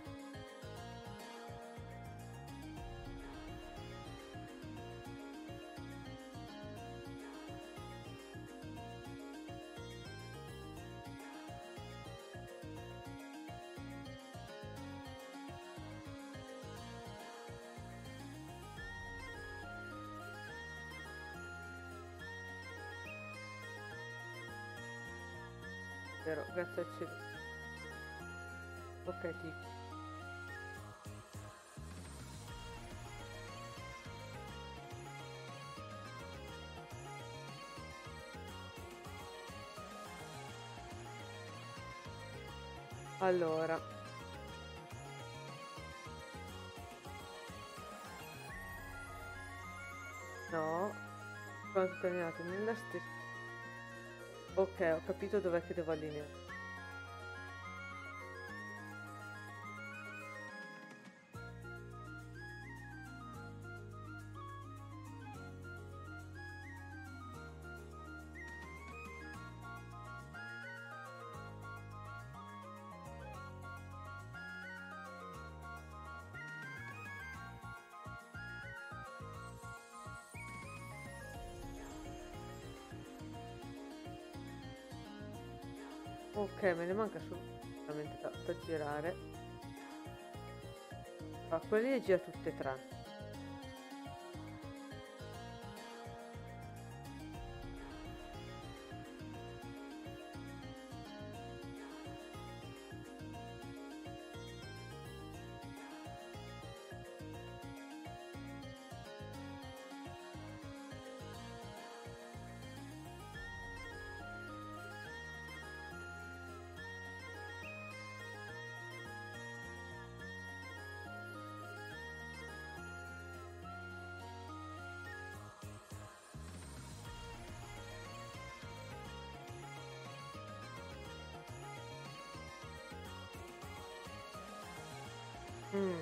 Speaker 1: Vero, grazie al cielo. Ok, tipo. Allora. No. Quando terminato nella stessa. Ok, ho capito dov'è che devo allineare. Ok, me ne manca solamente da girare. Ma quelli li gira tutte e tre. Mm.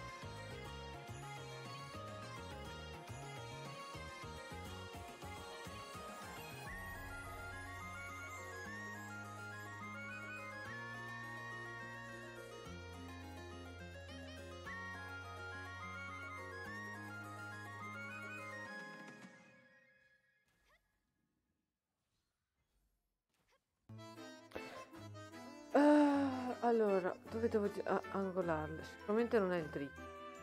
Speaker 1: Allora, dove devo angolarle? Sicuramente non è il dritto.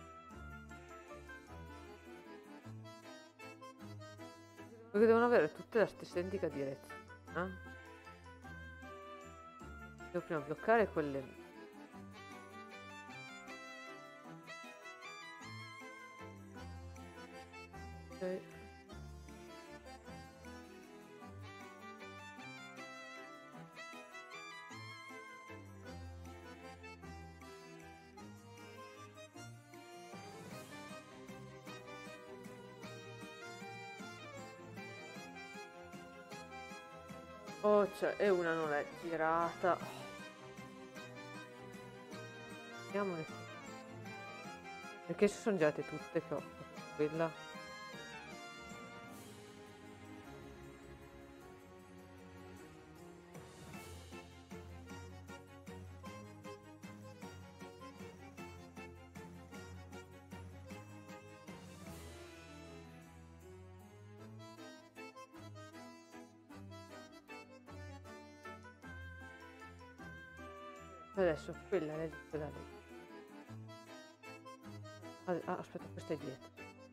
Speaker 1: Perché devono avere tutte la stessa identica direzione. Devo prima bloccare quelle. Oh, cioè, e una non è girata. Vediamone. Perché si sono girate tutte che ho fatto quella. Adesso quella è quella lì. Aspetta, questa è dietro.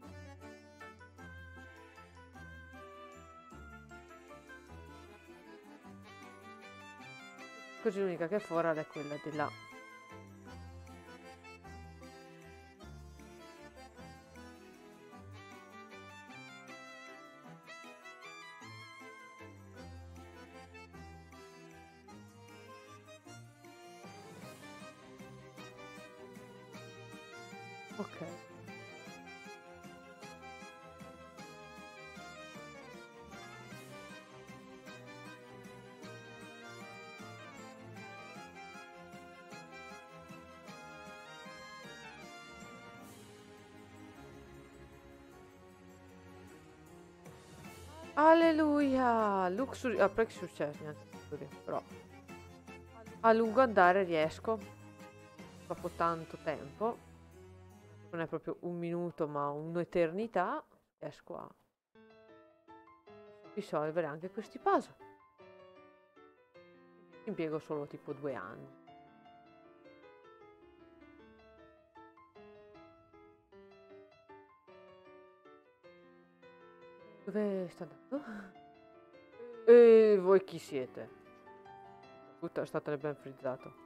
Speaker 1: Così l'unica che è fuori è quella di là. Ok. Alleluia! Luxury, Prec successo, niente luxury, però a lungo andare riesco, dopo tanto tempo, non è proprio un minuto ma un'eternità, riesco a risolvere anche questi puzzle. Impiego solo tipo 2 anni. Dove sta andando? E voi chi siete? Tutto è stato ben frizzato.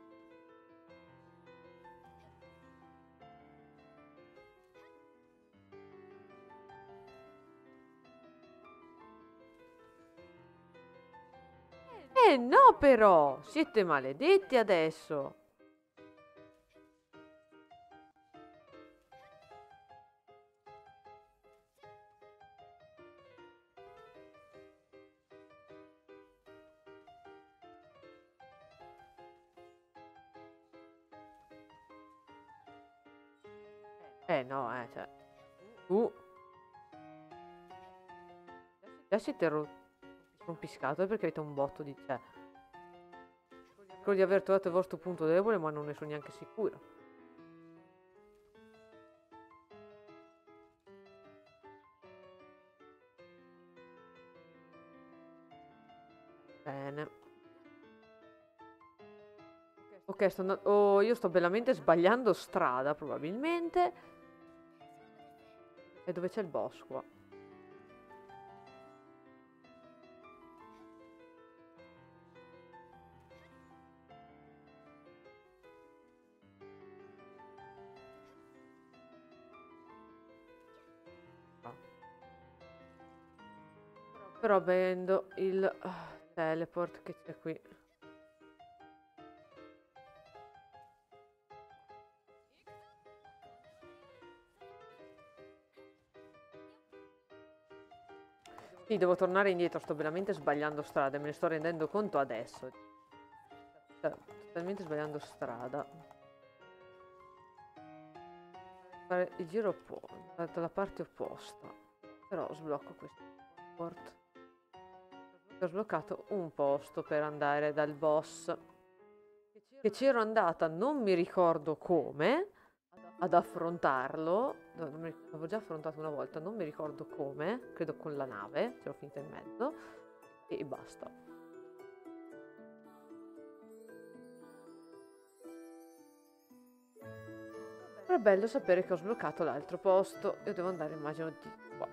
Speaker 1: No però! Siete maledetti adesso! No, cioè... Già siete rompiscato perché avete un botto di... Cioè... Quello di aver trovato il vostro punto debole, ma non ne sono neanche sicuro. Bene. Ok, sto andando... Oh, io sto bellamente sbagliando strada, probabilmente. E dove c'è il boss qua? Però vendo il teleport che c'è qui. Sì, devo tornare indietro, sto veramente sbagliando strada, me ne sto rendendo conto adesso. Sto totalmente sbagliando strada. Fare il giro dalla parte opposta. Però sblocco questo teleport. Ho sbloccato un posto per andare dal boss. Che c'ero andata, non mi ricordo come, ad affrontarlo. L'avevo già affrontato una volta, non mi ricordo come, credo con la nave, ce l'ho finita in mezzo, e basta. Però è bello sapere che ho sbloccato l'altro posto. Io devo andare, immagino, di qua.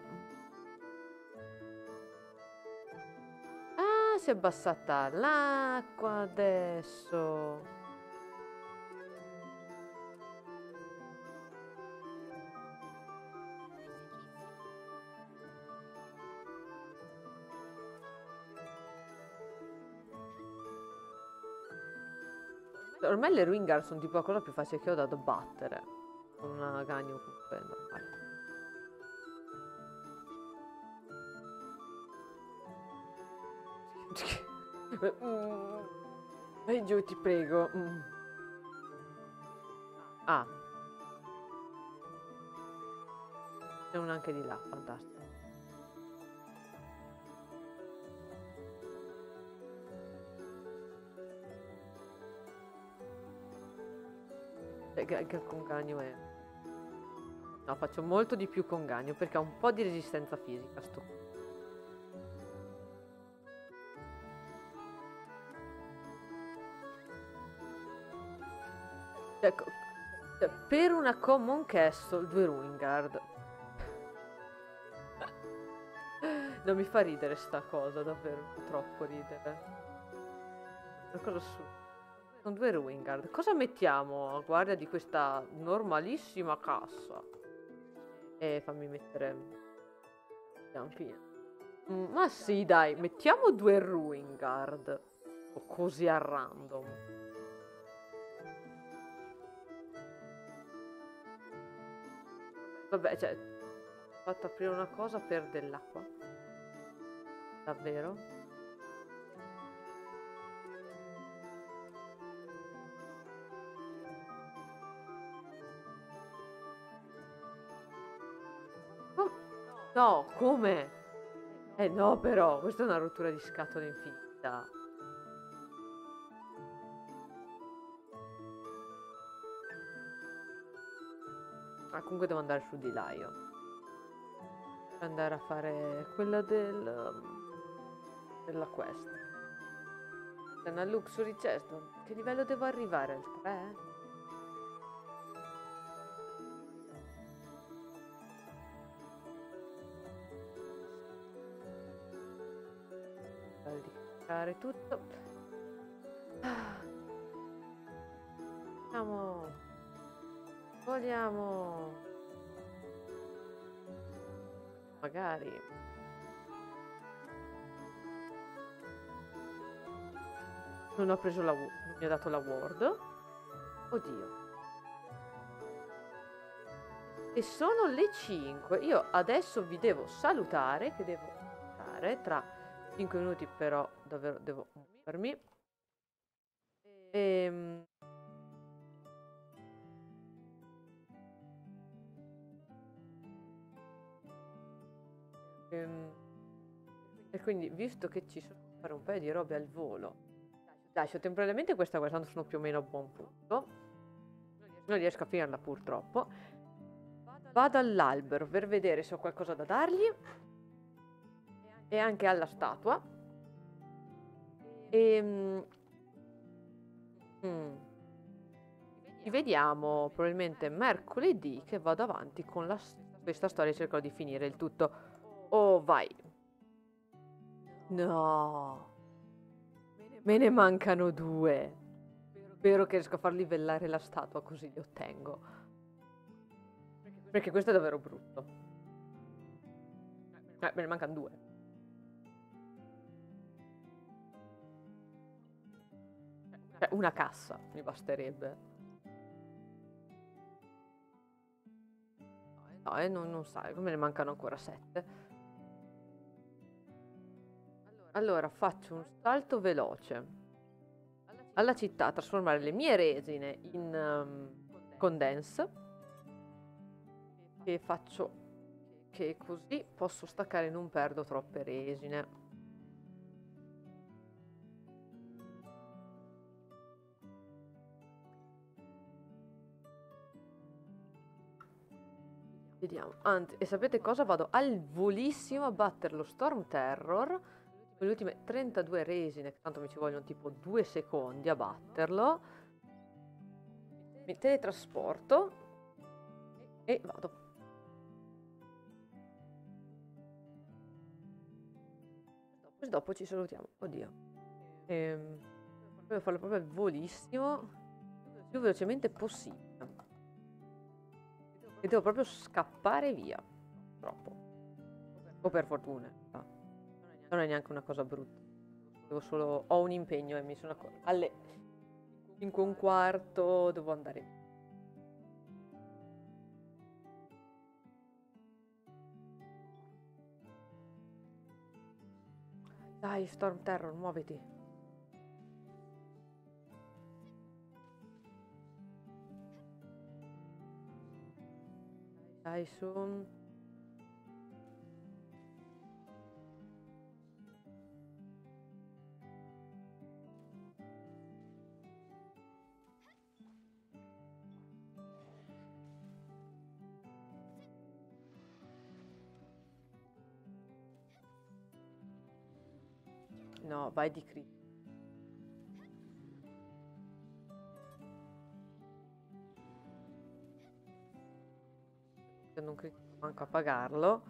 Speaker 1: Ah, si è abbassata l'acqua adesso. Ormai le Ringar sono tipo la cosa più facile che ho da battere. Con una Ganyu comunque normale. Vai giù, ti prego. Ah. C'è una anche di là, fantastico. Che con Ganyu è... No, faccio molto di più con Ganyu perché ha un po' di resistenza fisica sto. Ecco, per una Common Castle 2 Ruingard. Non mi fa ridere sta cosa, davvero, troppo ridere. Una cosa assurda. Sono 2 Ruingard. Cosa mettiamo a guardia di questa normalissima cassa? Fammi mettere... Piano. Ma sì, dai, mettiamo 2 Ruingard. O così a random. Vabbè, cioè... Ho fatto aprire una cosa per dell'acqua. Davvero? No, come? No, però, questa è una rottura di scatole infinita. Ah, comunque devo andare su di là io. Devo andare a fare quella della quest. È una luxury chest. Che livello devo arrivare? Al 3? Di caricare tutto. Vogliamo magari non ho preso la non mi ha dato la ward. Oddio. E sono le 5. Io adesso vi devo salutare, che devo fare tra 5 minuti, però davvero devo muovermi. E quindi, visto che ci sono da fare un paio di robe al volo, lascio temporaneamente questa guardando, sono più o meno a buon punto. Non riesco a finirla purtroppo. Vado all'albero per vedere se ho qualcosa da dargli. E anche alla statua. Ci vediamo probabilmente mercoledì, che vado avanti con questa storia e cercherò di finire il tutto. Oh, vai. No. Me ne mancano 2. Spero che riesco a far livellare la statua, così li ottengo. Perché questo è davvero brutto. Me ne mancano 2. Una cassa mi basterebbe. No, non sai, me ne mancano ancora 7. Allora faccio un salto veloce alla città, trasformare le mie resine in condense, e faccio che così posso staccare e non perdo troppe resine. Vediamo. Anzi, e sapete cosa? Vado al volissimo a battere lo Storm Terror con le ultime 32 resine, che tanto mi ci vogliono tipo 2 secondi a batterlo. Mi teletrasporto e vado. Poi dopo ci salutiamo. Oddio. Devo farlo proprio al volissimo, più velocemente possibile. E devo proprio scappare via. Troppo. O per fortuna. No. Non è neanche una cosa brutta. Devo solo... Ho un impegno e mi sono alle 5 e un quarto, devo andare. Dai, Storm Terror, muoviti. Dai, su. No, vai di crit. Non critico manco a pagarlo.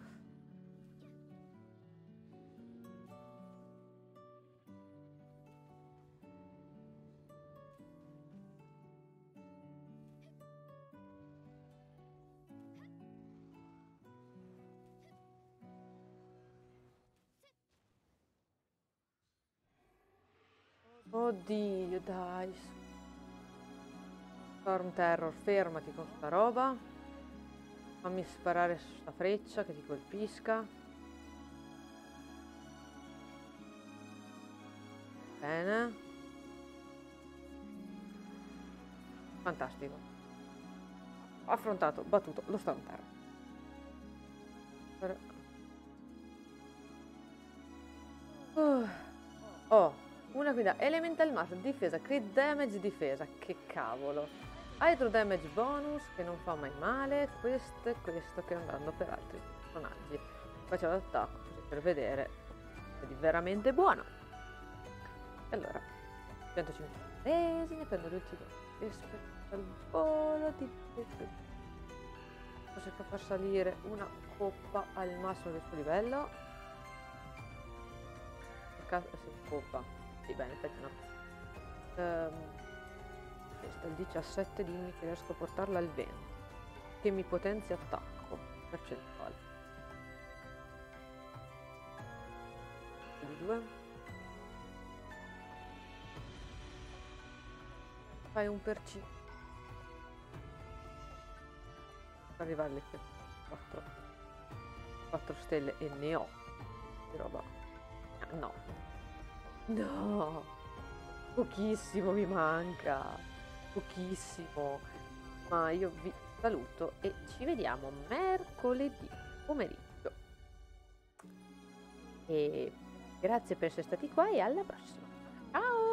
Speaker 1: Oddio, dai. Storm Terror, fermati con sta roba. Fammi sparare su sta freccia che ti colpisca. Bene. Fantastico. Affrontato, battuto lo Storm Terror. Oh, una guida Elemental Master, difesa, crit damage, difesa. Che cavolo. Hydro damage bonus che non fa mai male. Questo e questo che andranno per altri personaggi. Faccio l'attacco così per vedere. È veramente buono. E allora 150 resine, prendo l'ultimo rispetto al volo di cosa che fa salire una coppa al massimo del suo livello. Sì, coppa. Sì, bene, aspetta no. Questo è il 17, dimmi che riesco a portarla al 20. Che mi potenzia attacco. Percentuale. Di 2. Fai un percino. Per arrivare alle 4 stelle e ne ho di roba. No. No. Pochissimo mi manca. Pochissimo. Ma io vi saluto e ci vediamo mercoledì pomeriggio. E grazie per essere stati qua e alla prossima. Ciao!